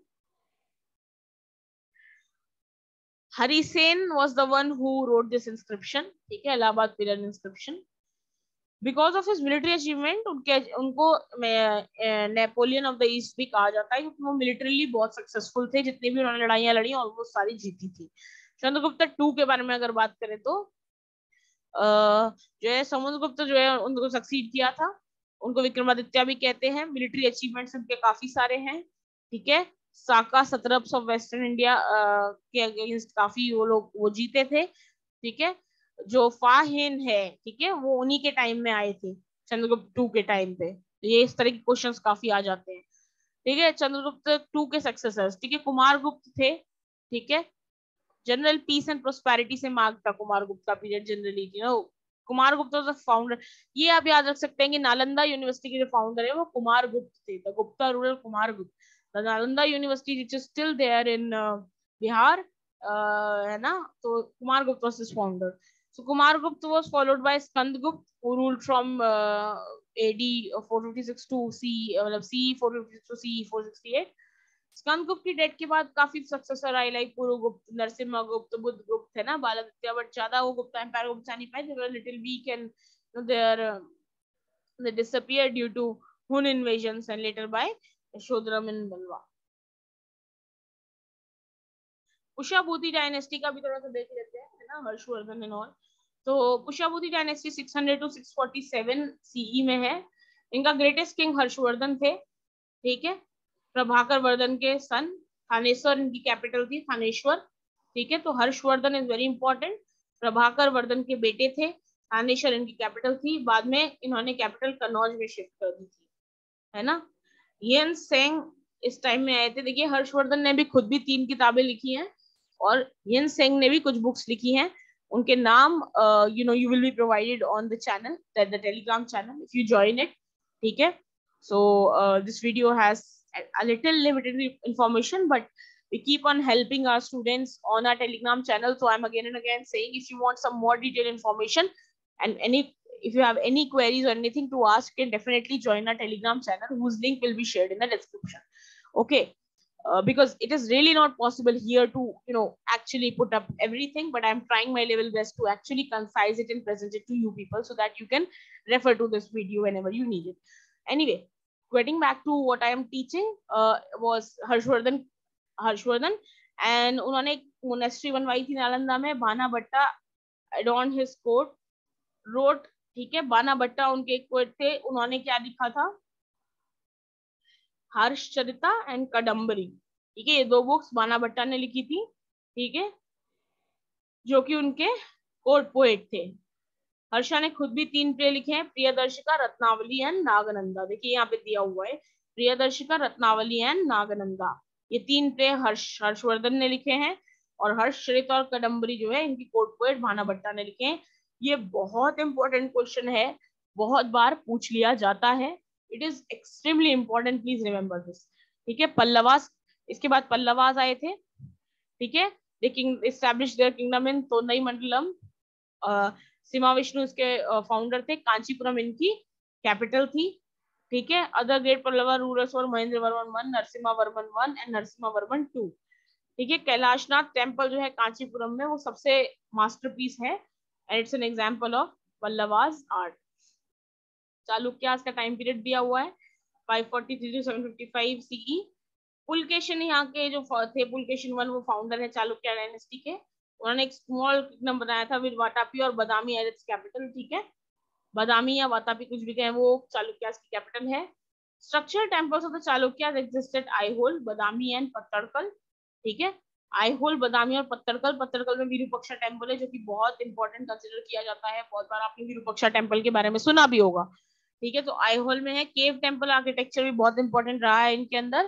Harisena was the one who wrote this inscription. ठीक है, Allahabad pillar inscription. Because of his military achievement उनके उनको नेपोलियन ऑफ द ईस्ट भी कहा जाता है, क्योंकि वो मिलिटरीली बहुत सक्सेसफुल थे। जितनी भी उन्होंने लड़ाइयां लड़ी और वो सारी जीती थी। चंद्रगुप्त टू के बारे में अगर बात करें तो uh, जो है समुद्रगुप्त जो है उनको सक्सीड किया था। उनको विक्रमादित्य भी कहते हैं। मिलिट्री अचीवमेंट्स उनके काफी सारे हैं। ठीक है, Saka satraps of western India के अगेंस्ट काफी वो लोग वो जीते थे। ठीक है, जो फाहिन है, ठीक है, वो उन्हीं के टाइम में आए थे, चंद्रगुप्त टू के टाइम पे। ये इस तरह के क्वेश्चंस काफी आ जाते हैं। ठीक है, चंद्रगुप्त टू के सक्सेसर्स, ठीक है, कुमारगुप्त थे। ठीक है, जनरल पीस एंड प्रोस्पेरिटी से मार्क था कुमारगुप्त का period generally. You know Kumaragupta was the founder. ये आप याद रख सकते हैं कि नालंदा यूनिवर्सिटी के जो फाउंडर है वो कुमारगुप्त थे, the Gupta ruler Kumaragupta. The Nalanda university which is still there in Bihar, है ना, तो Kumaragupta was his founder. So Kumargupta was followed by Skandgupta, who ruled from uh, A D four fifty-six to C, मतलब C four fifty-six to C four sixty-eight। Skandagupta की death के बाद काफी successor आए, like Purugupta, नरसिम्हागुप्त, Budhagupta, है ना, बालादित्य, बट ज्यादा वो गुप्ता एम्पायर को बचा नहीं पाए। They were little weak and they are they disappeared due to Hun invasions and later by Yashodharam and Balwa। Pushyabhuti dynasty का भी थोड़ा सा देख लेते हैं, है ना, हर्षवर्धन एंड ऑल। तो Pushyabhuti dynasty six hundred to six forty-seven CE में है। इनका ग्रेटेस्ट किंग हर्षवर्धन थे। ठीक है, प्रभाकर वर्धन के सन। थानेश्वर इनकी कैपिटल थी, थानेश्वर। ठीक है, तो Harshavardhana is very important. Prabhakar Vardhana के बेटे थे। थानेश्वर इनकी कैपिटल थी। बाद में इन्होंने कैपिटल कन्नौज में शिफ्ट कर दी थी, है ना। येन सेंग इस टाइम में आए थे। देखिए, हर्षवर्धन ने भी खुद भी तीन किताबें लिखी हैं और येन सेंग ने भी कुछ बुक्स लिखी हैं। उनके नाम you know you will be provided on the channel, that the Telegram channel, if you join it. ठीक है, so this video has a little limited information, but we keep on helping our students on our telegram channel. So I'm again and again saying, if you want some more detailed information and any if you have any queries or anything to ask, you can definitely join our telegram channel, whose link will be shared in the description. Okay, uh, because it is really not possible here to you know actually put up everything, but I'm trying my level best to actually concise it and present it to you people, so that you can refer to this video whenever you need it. Anyway, getting back to what I am teaching, uh, was Harshvardhan Harshvardhan and उन्होंने एक monastery बनवाई थी नालंदा में। बाना भट्टा adorned his court, wrote। ठीक है, बाना भट्टा उनके एक पोएट थे। उन्होंने क्या लिखा था? हर्षचरिता एंड कदम्बरी। ठीक है, ये दो बुक्स बाना भट्टा ने लिखी थी। ठीक है, जो कि उनके कोर्ट पोएट थे। हर्षा ने खुद भी तीन प्रे लिखे हैं, प्रियदर्शिका, रत्नावली एंड नागनंदा। देखिए यहाँ पे दिया हुआ है, प्रियदर्शिका, रत्नावली एंड नागनंदा। ये तीन प्रे हर्ष हर्षवर्धन ने लिखे हैं, और हर्षचरित और कदम्बरी जो है इनकी कोर्ट पोएट भाना भट्टा ने लिखे हैं। ये बहुत इंपॉर्टेंट क्वेश्चन है, बहुत बार पूछ लिया जाता है। It is extremely important, please remember this. ठीक है, पल्लवास, इसके बाद पल्लवास आए थे। ठीक है, they king established their kingdom in Tondai Mandalam. Simha Vishnu इसके फाउंडर थे। कांचीपुरम इनकी कैपिटल थी। ठीक है, अदर ग्रेट पल्लवा रूलर्स और Mahendra Varman one, Narasimha Varman one and Narasimha Varman two. ठीक है, कैलाशनाथ टेम्पल जो है कांचीपुरम में, वो सबसे मास्टरपीस है and it's an example of Pallavas art. Chalukyas का टाइम पीरियड दिया हुआ है five forty-three to seven fifty-five सीई। पुलकेशिन यहाँ के जो थे, पुलकेशिन वन, वो फाउंडर है चालुक्य डायनेस्टी के। उन्होंने एक स्मॉल किंगडम बनाया था विद वाटापी और बादामी एज इट्स कैपिटल। ठीक है, बादामी या वातापी कुछ भी कहें, वो चालुक्यास की कैपिटल है। Structural temples of the Chalukyas existed Aihole, Badami and Pattadakal. ठीक है, आईहोल, बादामी और पत्तड़कल। पत्तड़कल में विरूपक्षा टेम्पल है, जो कि बहुत इंपॉर्टेंट कंसिडर किया जाता है। बहुत बार आपने विरूपक्षा टेम्पल के बारे में सुना भी होगा। ठीक है, तो आईहोल में है। केव टेम्पल आर्किटेक्चर भी बहुत इंपॉर्टेंट रहा है इनके अंदर।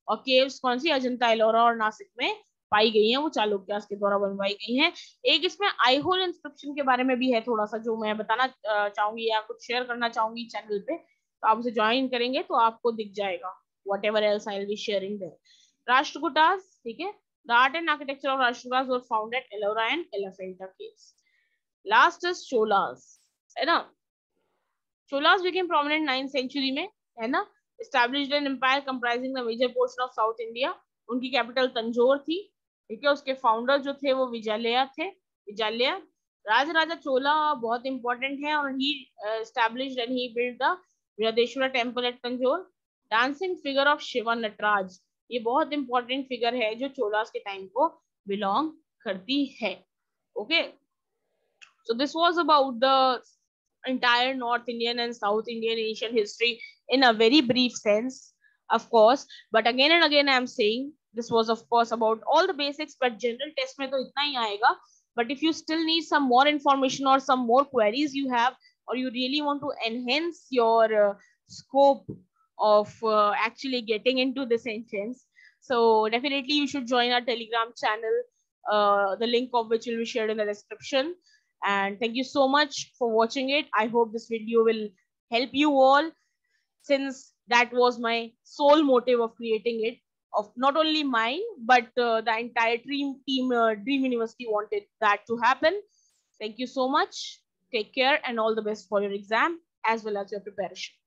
और केव्स कौन सी, अजंता, एलोरा और नासिक में पाई गई हैं, वो चालुक्यास के द्वारा बनवाई गई हैं। एक इसमें आईहोल इंस्क्रिप्शन के बारे में भी है थोड़ा सा, जो मैं बताना चाहूंगी या कुछ शेयर करना चाहूंगी चैनल पे, तो आप उसे ज्वाइन करेंगे तो आपको दिख जाएगा, whatever else I will be sharing there. Rashtrakutas, ठीक है, the art and architecture of Rashtrakutas were found at Ellora and Elephanta caves. Last is Cholas, है ना। Cholas became prominent ninth century में, है ना, established an empire comprising the major portion of South India। उनकी capital Tanjore थी, ठीक है। उसके फाउंडर जो थे वो विजयलया थे, विजयलया। राजराजा चोला बहुत इंपॉर्टेंट है, और he established and he built the Brihadeshwara temple at Tanjore. Dancing figure of Shiva Nataraja, ये बहुत इंपॉर्टेंट फिगर है जो चोलास के टाइम को बिलोंग करती है। Okay, so this was about the entire North Indian and South Indian ancient history in a very brief sense, of course, but again and again I am saying this was of course about all the basics, but general test mein to itna hi aayega, but if you still need some more information or some more queries you have, or you really want to enhance your uh, scope of uh, actually getting into this sentence, so definitely you should join our Telegram channel, uh, the link of which will be shared in the description. And thank you so much for watching it. I hope this video will help you all, since that was my sole motive of creating it, of not only mine but uh, the entire dream team uh, Dream University wanted that to happen. Thank you so much. Take care and all the best for your exam as well as your preparation.